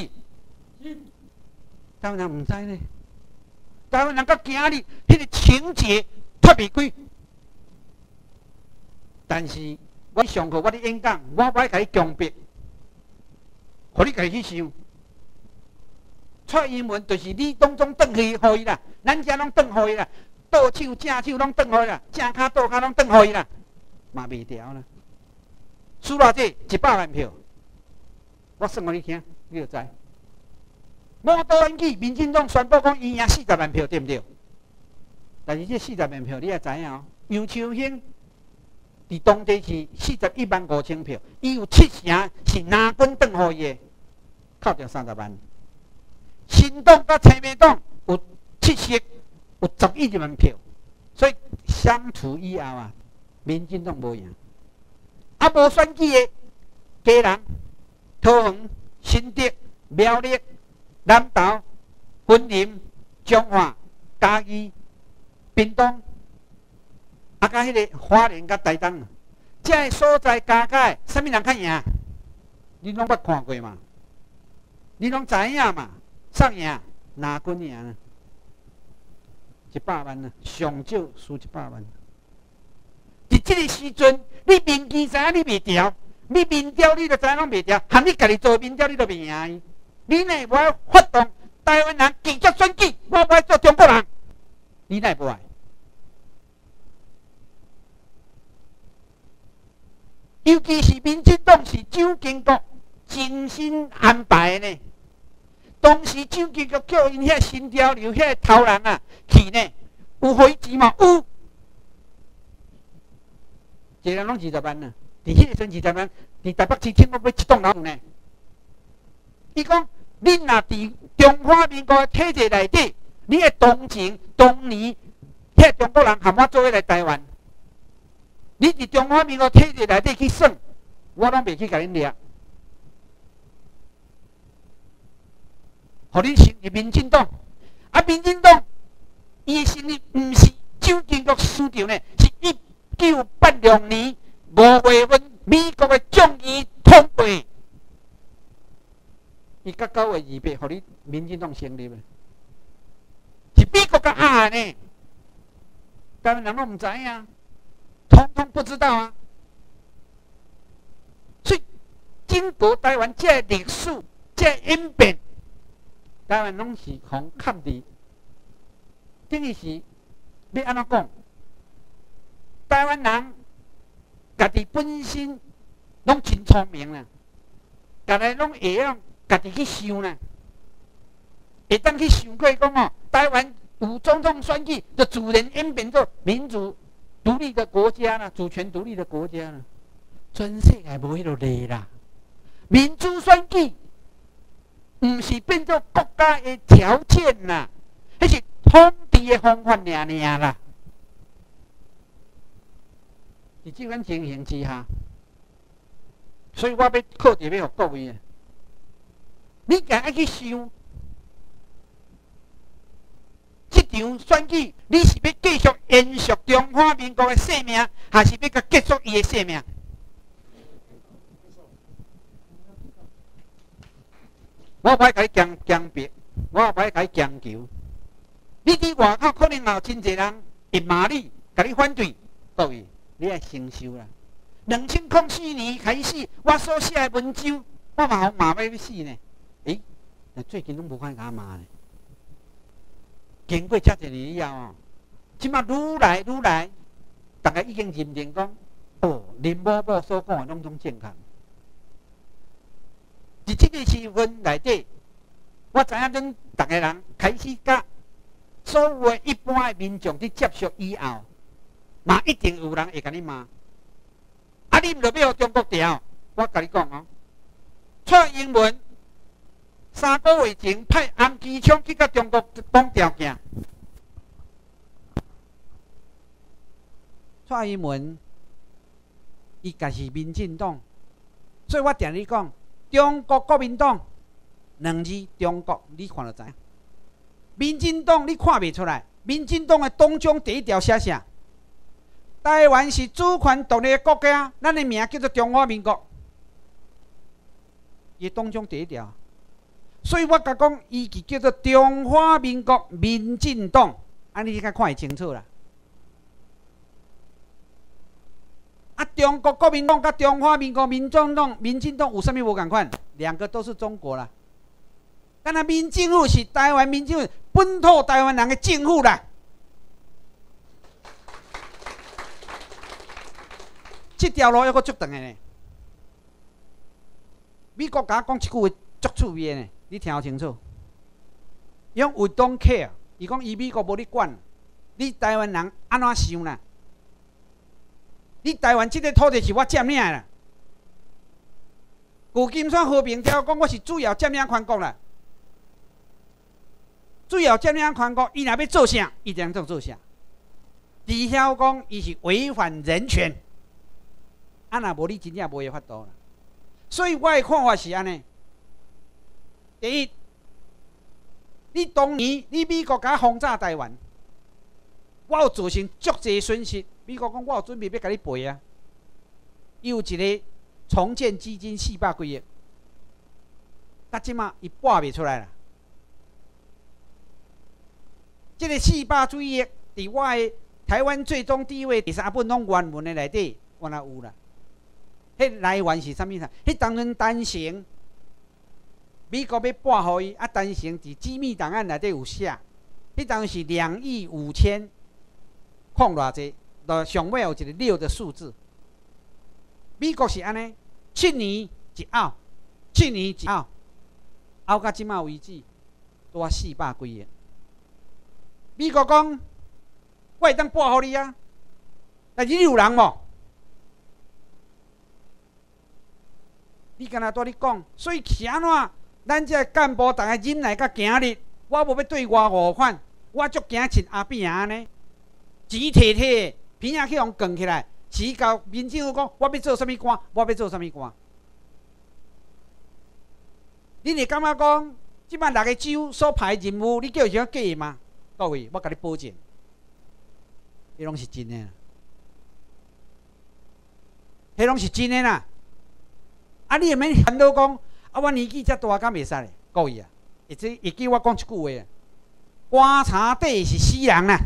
台湾人毋知呢。台湾人到今日迄个情节脱袂开。但是我上课，我伫演讲，我不爱甲你强迫，互你家己去想。蔡英文就是你当中转去互伊啦，咱遮拢转互伊啦。倒手正手拢转互伊啦，正骹倒骹拢转互伊啦，嘛袂调啦。输偌济一百万票，我算互你听，你就知。摩多选举，民进党宣布讲伊赢四十万票，对毋对？但是这四十万票你也知影哦，杨秋兴伫当地是四十一万五千票，伊有七成是南军转互伊的，扣掉三十万。新党甲亲民党有七成。有十一万票，所以相处以后啊，民进党无赢。啊，无选举的家人、桃园、新竹、苗栗、南投、云林、彰化、嘉义、屏东，啊，甲迄个花莲甲台东，这个所在加起来，啥物人较赢？你拢捌看过嘛？你拢知影嘛？谁赢？哪军赢？一百万啊，上少输一百万。伫即个时阵，你民间知影你袂调，你民调你就知影拢袂调，含你家己做民调你都袂赢伊。你呢无爱发动台湾人拒绝选举，我无爱做中国人，你奈无爱？尤其是民进党是蒋经国精心安排的呢。当时蒋经国叫因遐新潮流遐头人啊去呢，有互伊钱嘛？有，一个人拢二十万啊！伫迄个阵二十万，伫台北市听我买一栋楼呢。伊讲，恁若伫中华民国体制内底，你的同情当年遐中国人含我做伙来台湾，你伫中华民国体制内底去算，我拢袂去甲恁掠。互恁成立民进党，啊，民进党伊成立毋是蒋经国市长呢，是一九八六年五月份美国的众议通过，伊到九月二八，互你民进党成立的，是美国甲压呢，台湾人拢毋知影，统统不知道啊。所以经过台湾这历史这演变。台湾拢是互抗敌，等于是要安怎讲？台湾人家己本身拢真聪明啦，家己拢会用家己去想啦，会当去想过讲哦，台湾有总统选举，就自然演变做民主独立的国家啦，主权独立的国家啦。全世界无迄落例啦，民主选举。 毋是变做国家的条件啦，迄是统治的方法尔尔啦。伫即款情形之下，所以我要靠题要互各位，你家爱去想，即场选举，你是要继续延续中华民国的生命，还是要甲结束伊的生命？我无爱甲你强强迫，我也无爱甲你强求。你伫外口可能也有真侪人会骂你，甲你反对，各位，你爱承受啦。两千零四年开始，我所写的文章，我嘛互骂要死呢。诶、欸，最近拢无看甲骂呢。经过遮侪年以后哦，即马愈来愈来，大家已经认定讲，哦，林某某所讲的拢总正确。伫即个时分内底，我知影恁逐个人开始甲所有的一般的民众伫接受以后，嘛一定有人会甲你骂。啊，你毋着要互中国调？我甲你讲哦，蔡英文三个月前派红机枪去甲中国讲条件。蔡英文伊家是民进党，所以我定你讲。中国国民党两字，中国你看就知影。民进党你看袂出来，民进党的党章第一条写啥？台湾是主权独立的国家，咱的名叫做中华民国。伊党章第一条，所以我甲讲，伊是叫做中华民国民进党，安尼你甲看会清楚啦。啊，中国国民党甲中华民国民众党、民进党有啥物无共款？两个都是中国啦。但是民政府是台湾民政府本土台湾人的政府啦。这条路还阁足长的呢。美国甲我讲一句话足趣味的呢，你听清楚。伊讲 We don't care， 伊讲伊美国无你管，你台湾人安怎想啦？你台湾这个土地是我占领的啦。旧金山和平条讲我是主要占领权国啦。主要占领权国，伊若要做啥，伊就通做啥。除晓讲伊是违反人权，啊若无你真正无个法度啦。所以我的看法是安尼：第一，你当年你美国甲轰炸台湾，我有造成足济损失。美国讲我有准备要甲你赔啊，伊有一个重建基金四百几亿，但即马伊拨袂出来啦。这个四百几亿，伫我的台湾最终地位第三本拢原文的内底，原来有啦。迄来源是啥物啥？迄当阵单程，美国要拨互伊，啊单程伫机密档案内底有写，迄当是两亿五千，空偌济。就上尾有一个六的数字，美国是安尼，七年一拗，七年一拗，拗到即马为止，多四百几亿。美国讲，我会当拨互你啊，但是你有人无？你敢若拄你讲，所以是安怎？咱这干部大家忍耐到今日，我无要对外募款，我足惊像阿扁安尼，钱摕摕。片仔去互扛起来，市交民政府讲，我要做啥物官，我要做啥物官。恁会感觉讲，即摆六个州所派任务，你叫伊怎假吗？各位，我甲你保证，迄拢是真诶啦，迄拢是真诶啦。啊，你会免烦恼讲，啊，我年纪遮大，敢袂使咧？各位啊，会记会记我讲一句话啊，棺柴底是死人啦。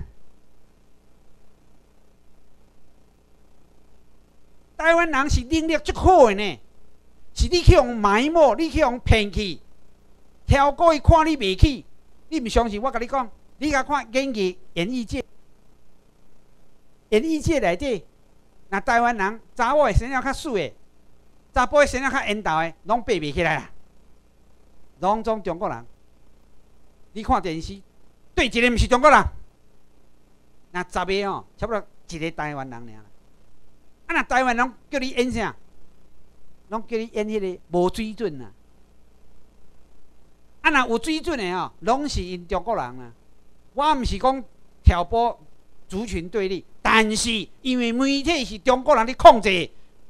台湾人是能力足好的呢，是你去用埋没，你去用骗去，挑过伊看你袂起，你毋相信？我甲你讲，你甲看演艺演艺界，演艺界内底，若台湾人查某的生了较水的，查甫的生了较缘投的，拢爬袂起来啦，拢总中国人。你看电视，对一个毋是中国人，若十个哦，差不多一个台湾人尔。啊！若台湾人叫你演啥？拢叫你演迄个无水准啊！ 啊，若有水准的哦，拢是因中国人啊。我毋是讲挑拨族群对立，但是因为媒体是中国人咧控制，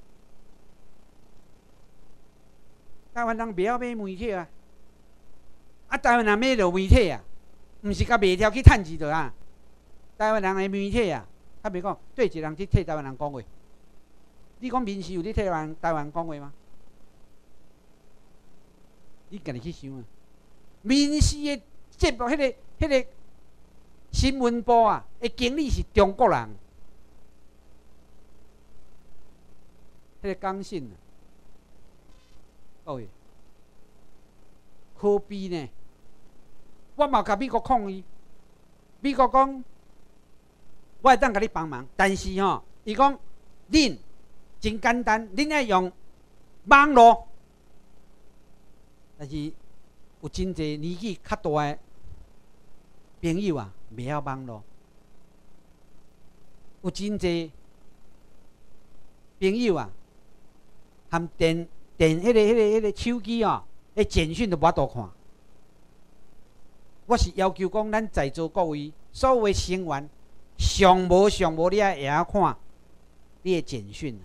台湾人不要买媒体啊。啊，台湾人买着媒体啊，毋是甲卖条去趁钱着啊。台湾人的媒体啊，较袂讲对一个人去替台湾人讲话。你讲民视有咧替台湾台湾讲话吗？你家己去想啊。民视的节目，迄、那个、迄、那个新闻部啊，的经理是中国人，迄、那个刚信啊，各位，可悲呢。我嘛甲美国抗议，美国讲，我会当甲你帮忙，但是吼、哦，伊讲，恁真简单，恁爱用网络，但是有真侪年纪较大的朋友啊，袂晓网络，有真侪朋友啊，含电电迄、那个、迄、那个、迄、那个手机哦，迄简讯都无法度看。我是要求讲，咱在座各位所有的成员，上无上无，你也会晓看你的简讯。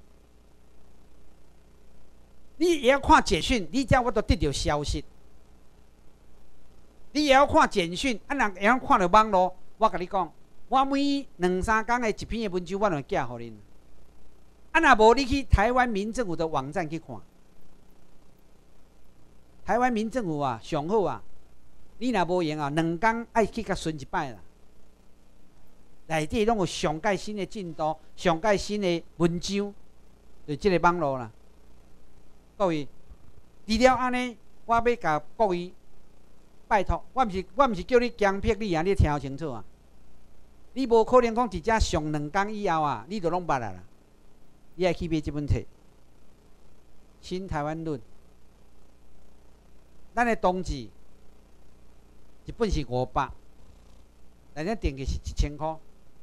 你会晓看简讯，你才我都得到消息。你会晓看简讯，啊人会晓看到网络。我甲你讲，我每两三工的一篇的文章，我就寄互恁。啊若无，你去台湾民政府的网站去看。台湾民政府啊，上好啊。你若无用啊，两工爱去甲巡一摆啦。内底拢有上届新的进度、上届新的文章，就即个网络啦。各位，除了安尼，我要甲各位拜托，我毋是我毋是叫你强迫你啊，你听清楚啊。你无可能讲直接上两工以后啊，你就拢捌啦啦。你爱去买这本册《新台湾论》，咱的同志。一本是五百，但咱定价是一千块。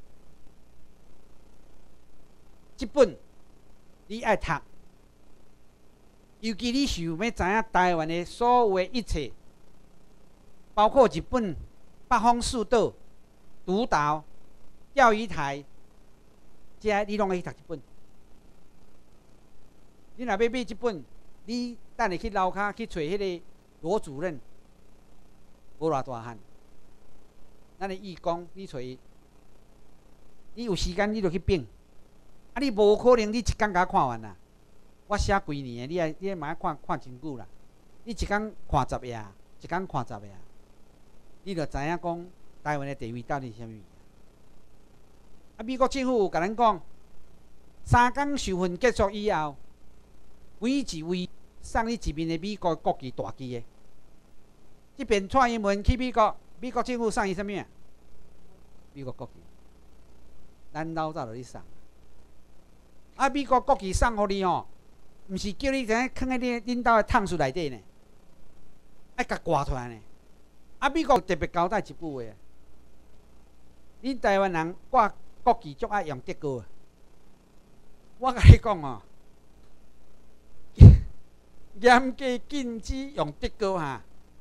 这本你爱读，尤其你想要知影台湾的所有的一切，包括日本北方四岛、独岛、钓鱼台，这些你拢可以读一本。你若要买这本，你等下去楼骹去找迄个罗主任。无偌大汉，咱的义工，你找伊，你有时间你就去拼，啊，你无可能你一工甲看完啦。我写几年的，你爱你爱嘛看看真久啦。你一工看十页，一工看十页，你就知影讲台湾的地位到底是啥物。啊，美国政府有甲咱讲，三工授训结束以后，每一位送你一面的美国国旗大旗的。这边蔡英文去美国，美国政府送伊啥物啊？美国国旗，咱老早就去送。啊，美国国旗送互你吼，毋是叫你怎放喺你恁兜的桶厝内底呢？爱甲挂出来呢。啊，美国特别交代一句话，恁台湾人挂国旗足爱用德国。我甲你讲哦，严格禁止用德国哈。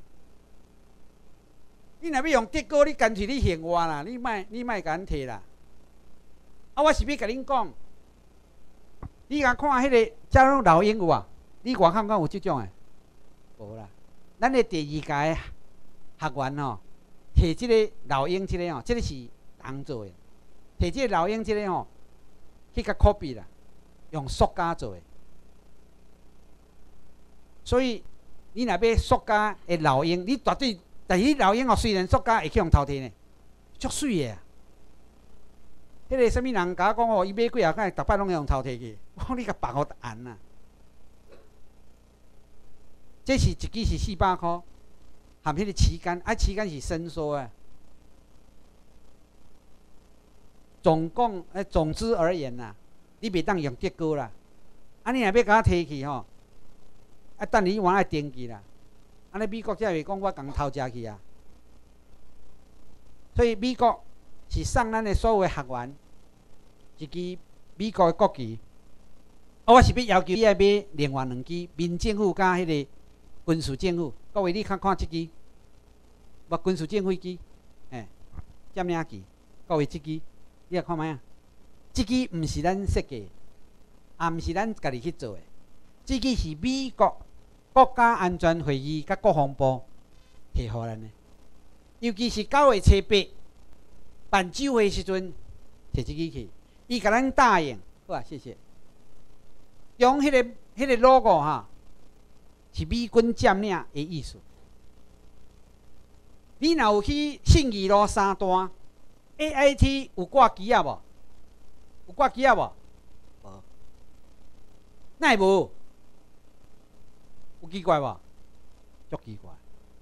你若要用德国，你干脆你还我啦，你莫你莫甲咱摕啦。啊，我是要甲恁讲，你甲看迄个遮种老鹰有啊？你外口敢有即种诶？无啦，咱的第二届学员吼，摕即个老鹰即个吼，即个是人做诶，摕即个老鹰即个吼，去甲 copy 啦，用塑胶做诶。所以你若要塑胶诶老鹰，你绝对。但是老鹰哦，虽然塑胶会去用头天呢，足水的啊！迄、那个什么人甲我讲哦，伊买几啊摆，逐摆拢用头天去。我讲你甲绑互按啊！这是一支是四百块，含迄个旗杆，啊旗杆是伸缩的。总共诶，总之而言呐、啊，你袂当用德国啦。啊，你若要甲我摕去吼，啊，等你往爱登记啦。安尼美国才会讲我共偷食去啊！所以美国是送咱的所有的学员一支美国的国旗。啊，我是要要求你爱买另外两支民政府甲迄个军事政府， 各位，你看看这支，无军事战飞机，哎，占领机。各位，这支你来看卖啊？这支毋是咱设计，也毋是咱家己去做的。这支是美国国家安全会议甲国防部摕互咱的。尤其是九月初八办酒会时阵，摕这支去，伊甲咱答应，好啊，谢谢。用迄、那个、迄个 logo 哈，是美军占领的意思。你若有去信义路三段 A I T 有挂机啊无？有挂机啊无？无。哪会无？有奇怪无？足奇怪。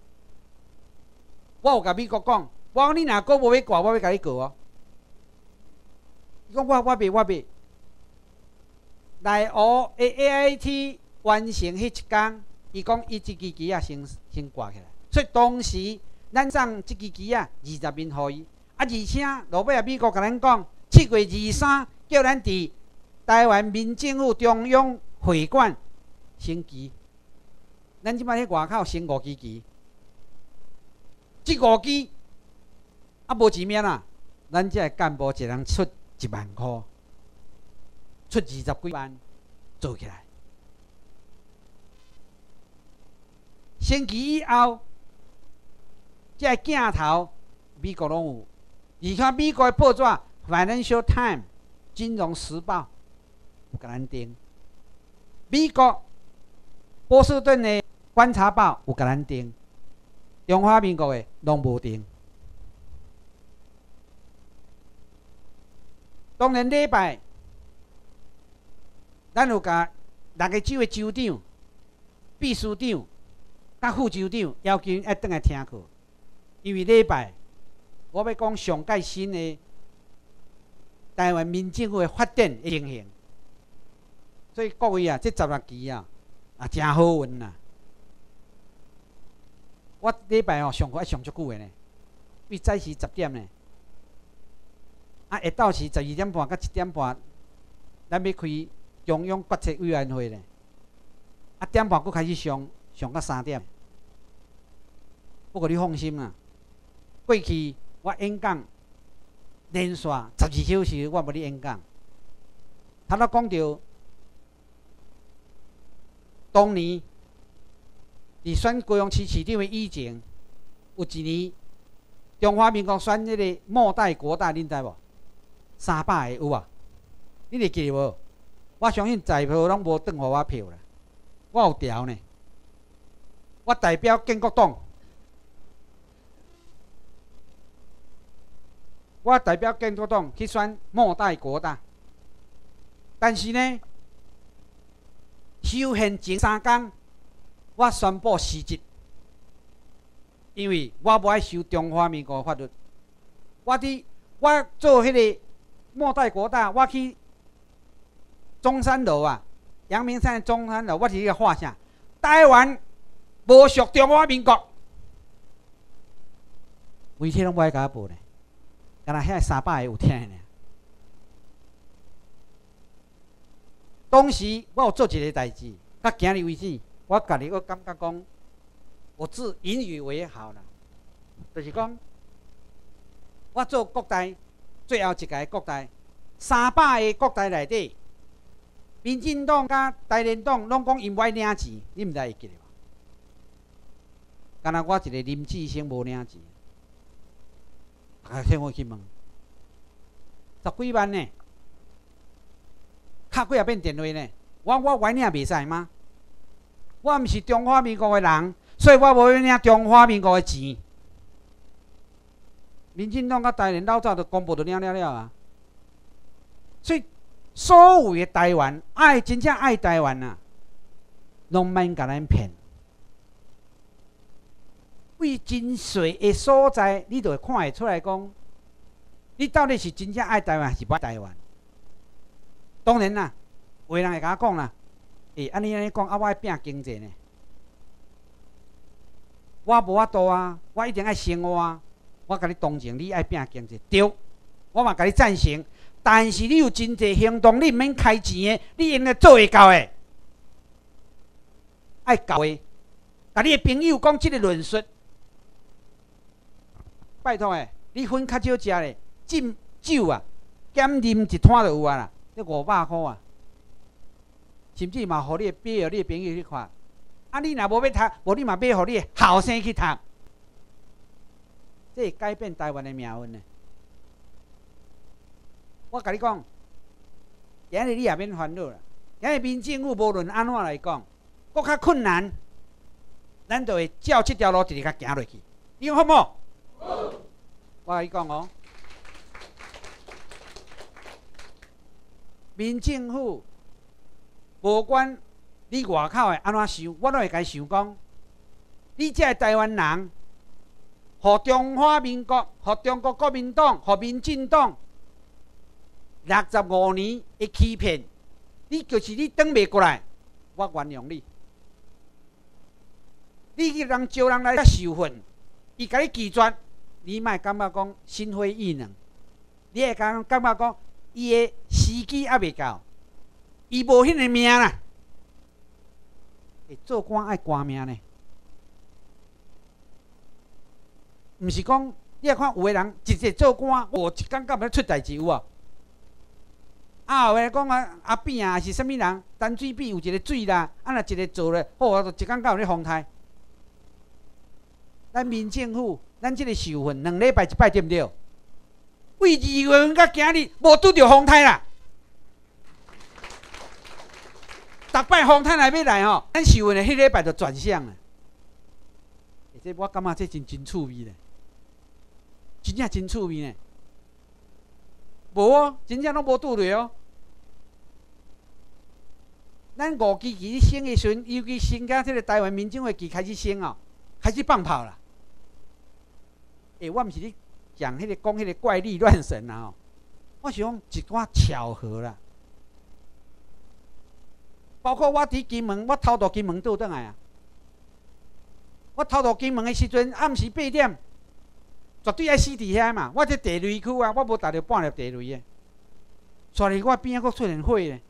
我有甲美国讲，我讲你若搁无要挂，我要甲你告哦。伊讲我我袂我袂。内湖的 A I T 完成迄一天，伊讲伊这支机啊先先挂起来，所以当时咱送这支机啊二十面互伊，啊而且落尾啊美国甲咱讲，七月二三叫咱伫台湾民政府中央会馆升旗，咱即摆喺外口升五支旗，这五支啊无钱免啊，咱这干部一人出一万块。出二十几万做起来，升旗以后，这镜头美国拢有，而且美国的报纸《Financial Times》金融时报有甲咱登，美国波士顿的观察报有甲咱登，中华民国的拢无登。当然礼拜。咱有甲六个州的州长、秘书长、甲副州长要求要转来听课，因为礼拜我要讲上届新的台湾民政府的发展的情形，所以各位啊，这十六期啊，啊真好运呐！我礼拜哦上课要上足久的呢，比早时十点呢，啊下昼时十二点半到一点半，咱要开。中央决策委员会呢，啊点半佫开始上，上到三点。不过你放心啦，过去我演讲连续十二小时，我无咧演讲。他都讲到，当年伫选高雄市市长的以前，有一年中华民国选迄个末代国大，恁知无？三百个有啊，你会记得无？我相信在座拢无转互我票啦，我有调呢。我代表建国党，我代表建国党去选末代国大，但是呢，修宪前三天，我宣布辞职，因为我无爱受中华民国法律。我伫我做迄个末代国大，我去。中山路啊，阳明山的中山路，我伫迄个画啥？台湾无属中华民国，媒体拢无爱甲我报呢，敢若遐三百个有听呢。当时我有做一个代志，到今日为止，我家己我感觉讲，我自引以为豪啦，就是讲，我做国台最后一届国台，三百个国台内底。民进党甲台联党拢讲因无爱领钱，你毋知会记得无？敢若我一个林志升无领钱，啊，听我去问，十几万呢？敲几啊遍电话呢？我我我领袂使吗？我毋是中华民国的人，所以我无要领中华民国的钱。民进党甲台联老早就公布就领了了啊，所以。所有的台湾爱真正爱台湾啊，拢免甲咱骗。为真细的所在，你就会看会出来讲，你到底是真正爱台湾还是不爱台湾？当然啦，有人会甲我讲啦，诶、欸，安尼安尼讲，啊，我爱拼经济呢，我无法度啊，我一定爱生活啊，我甲你同情，你爱拼经济，对，我嘛甲你赞成。但是你有真侪行动，你毋免开钱的，你应该做会到的，爱搞的， 甲你的朋友讲即个论述，拜托诶，你粉较少食咧，斟酒啊，减啉一摊就有啊啦，这五百块啊，甚至嘛，互你买互你的朋友去看。啊，你若无要读，无你嘛买互你的后生去读，这会改变台湾的命运呢。我甲你讲，今日你也免烦恼啦。今日民政府无论安怎来讲，搁较困难，咱就会照这条路直直甲行落去。你讲好无？好。我甲你讲哦，民政府无管你外口的安怎想，我都会甲伊想讲，你这台湾人，互中华民国、互中国国民党、互民进党六十五年的欺骗，你就是你转袂过来，我原谅你。你去人招人来甲受训，伊甲你拒绝，你莫感觉讲心灰意冷，你会感感觉讲伊的时机还袂到，伊无迄个命啦。做官爱官命呢，毋是讲你来看有个人直接做官，我一感觉要出代志有无？啊，有个讲啊阿扁啊，还是啥物人？淡水扁有一个水啦，啊若一个做咧，好啊，就一感觉有咧风台。咱民政府，咱即个受训两礼拜一摆对毋对？为二月份到今日无拄着风台啦。逐摆风台来要来吼，咱受训的迄礼拜就转向了。这我感觉这真真趣味咧，真正真趣味呢。无哦，真正拢无拄着哦。咱五支旗升的时阵，尤其升到这个台湾民政府旗开始升哦，开始放炮啦。诶、欸，我毋是咧讲迄个讲迄个怪力乱神啊吼，我想讲一寡巧合啦。包括我伫金门，我偷渡金门倒转来啊！我偷渡金门的时阵，暗时八点，绝对爱死伫遐嘛。我这地雷区啊，我无踏着半粒地雷的。煞哩我边仔佫出现火咧。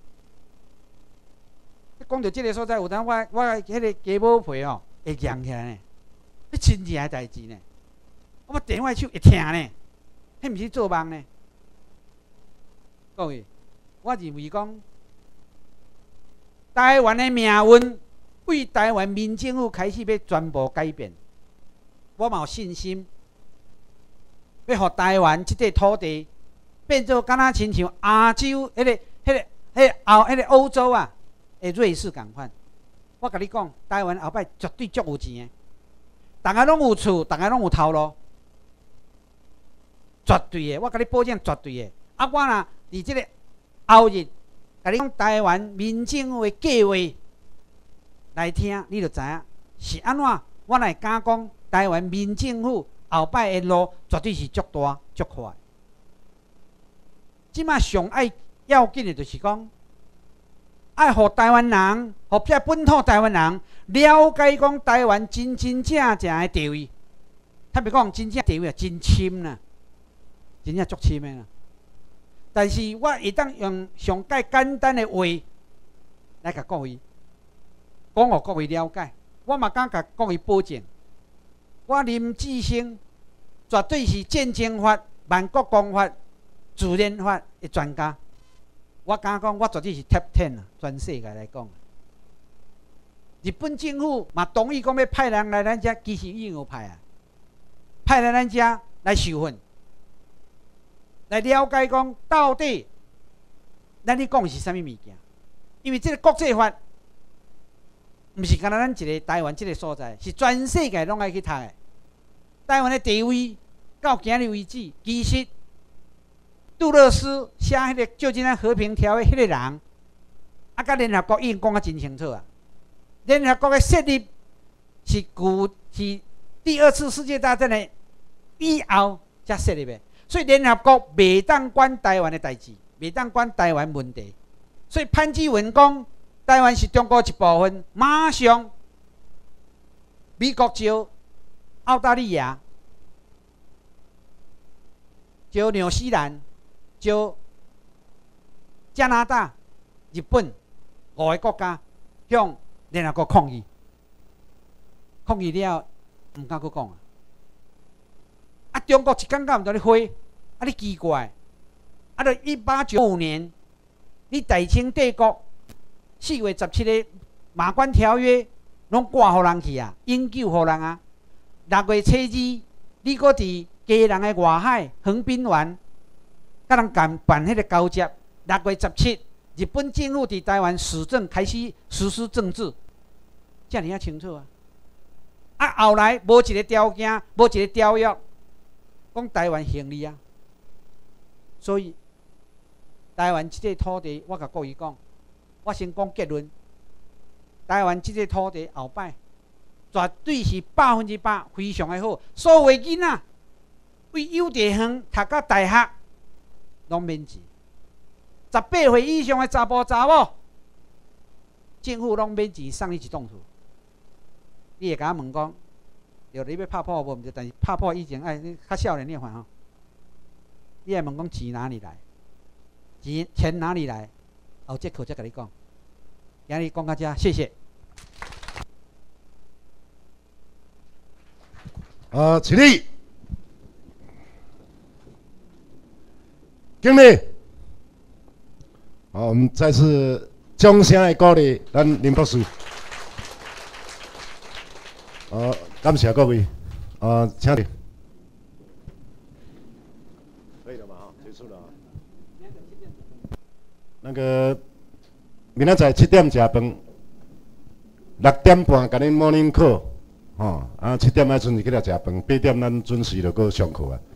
讲到即个所在，有当我我迄个鸡母皮哦会痒起来呢，迄真正的代志呢。我电话手会疼呢，迄毋是做梦呢。各位，我认为讲。台湾的命运，为台湾民政府开始要全部改变。我嘛有信心，要互台湾这块土地变做敢若亲像亚洲迄、那个、迄、那个、迄个欧、迄个欧洲啊，的瑞士共款。我甲你讲，台湾后摆绝对足有钱的，大家拢有厝，大家拢有头路，绝对的。我甲你保证，绝对的。啊，我若伫即个后日。甲你讲台湾民政府的计划来听，你就知影是安怎。我来敢讲台湾民政府后摆的路绝对是足大足快。即马上爱要紧的就是讲，爱互台湾人，互这本土台湾人了解讲台湾真真正正的地位。坦白讲，真正地位啊，真深啦，真正足深的啦。但是我会当用上介简单的话来甲各位讲，互各位了解。我嘛敢甲各位保证，我林志升绝对是战争法、万国公法、自然法的专家。我敢讲，我绝对是 top ten 啊，全世界来讲。日本政府嘛同意讲要派人来咱遮，其实已经有派啊，派来咱遮来受训。来了解讲到底，咱咧讲的是啥物物件？因为这个国际法，毋是干那咱一个台湾这个所在，是全世界拢爱去读的。台湾的地位到今日为止，其实杜勒斯写迄个旧金山和平条约迄个人，啊，甲联合国已经讲啊真清楚啊。联合国的设立是古是第二次世界大战的以后才设立的。所以联合国袂当管台湾的代志，袂当管台湾问题。所以潘基文讲台湾是中国一部分，马上美国招澳大利亚、招纽西兰、招加拿大、日本五个国家向联合国抗议。 抗议了，毋敢佫讲啊。啊，中国一天到晚在咧火，啊，你奇怪，啊，到一八九五年，你大清帝国四月十七日马关条约拢挂互人去啊，永久互人啊。六月初二，你佫伫家人的外海横滨湾，甲人办办迄个交接。六月十七，日本政府伫台湾实政开始实施政治，遮尔啊清楚啊。啊，后来无一个条件，无一个条约，讲台湾行利啊。所以，台湾即个土地，我甲各位讲，我先讲结论。台湾即个土地后摆，绝对是百分之百非常的好。所有的囡仔为幼稚园读到大学，拢免钱。十八岁以上的查甫查某，政府拢免钱送你一栋厝。你会甲我问讲，有你要拍破无？毋对，但是拍破以前哎，你较少年你看吼，你会问讲钱哪里来？钱钱哪里来？后节课再甲你讲。今日讲到这，谢谢。 啊，起立，敬礼。好，我们再次掌声来鼓励咱林博士。好，感谢各位。啊，请你。可以了嘛？哈，结束了。那个明仔载七点食饭，六点半甲恁 morning call，吼、哦，啊七点爱准时起来食饭，八点咱准时就搁上课啊。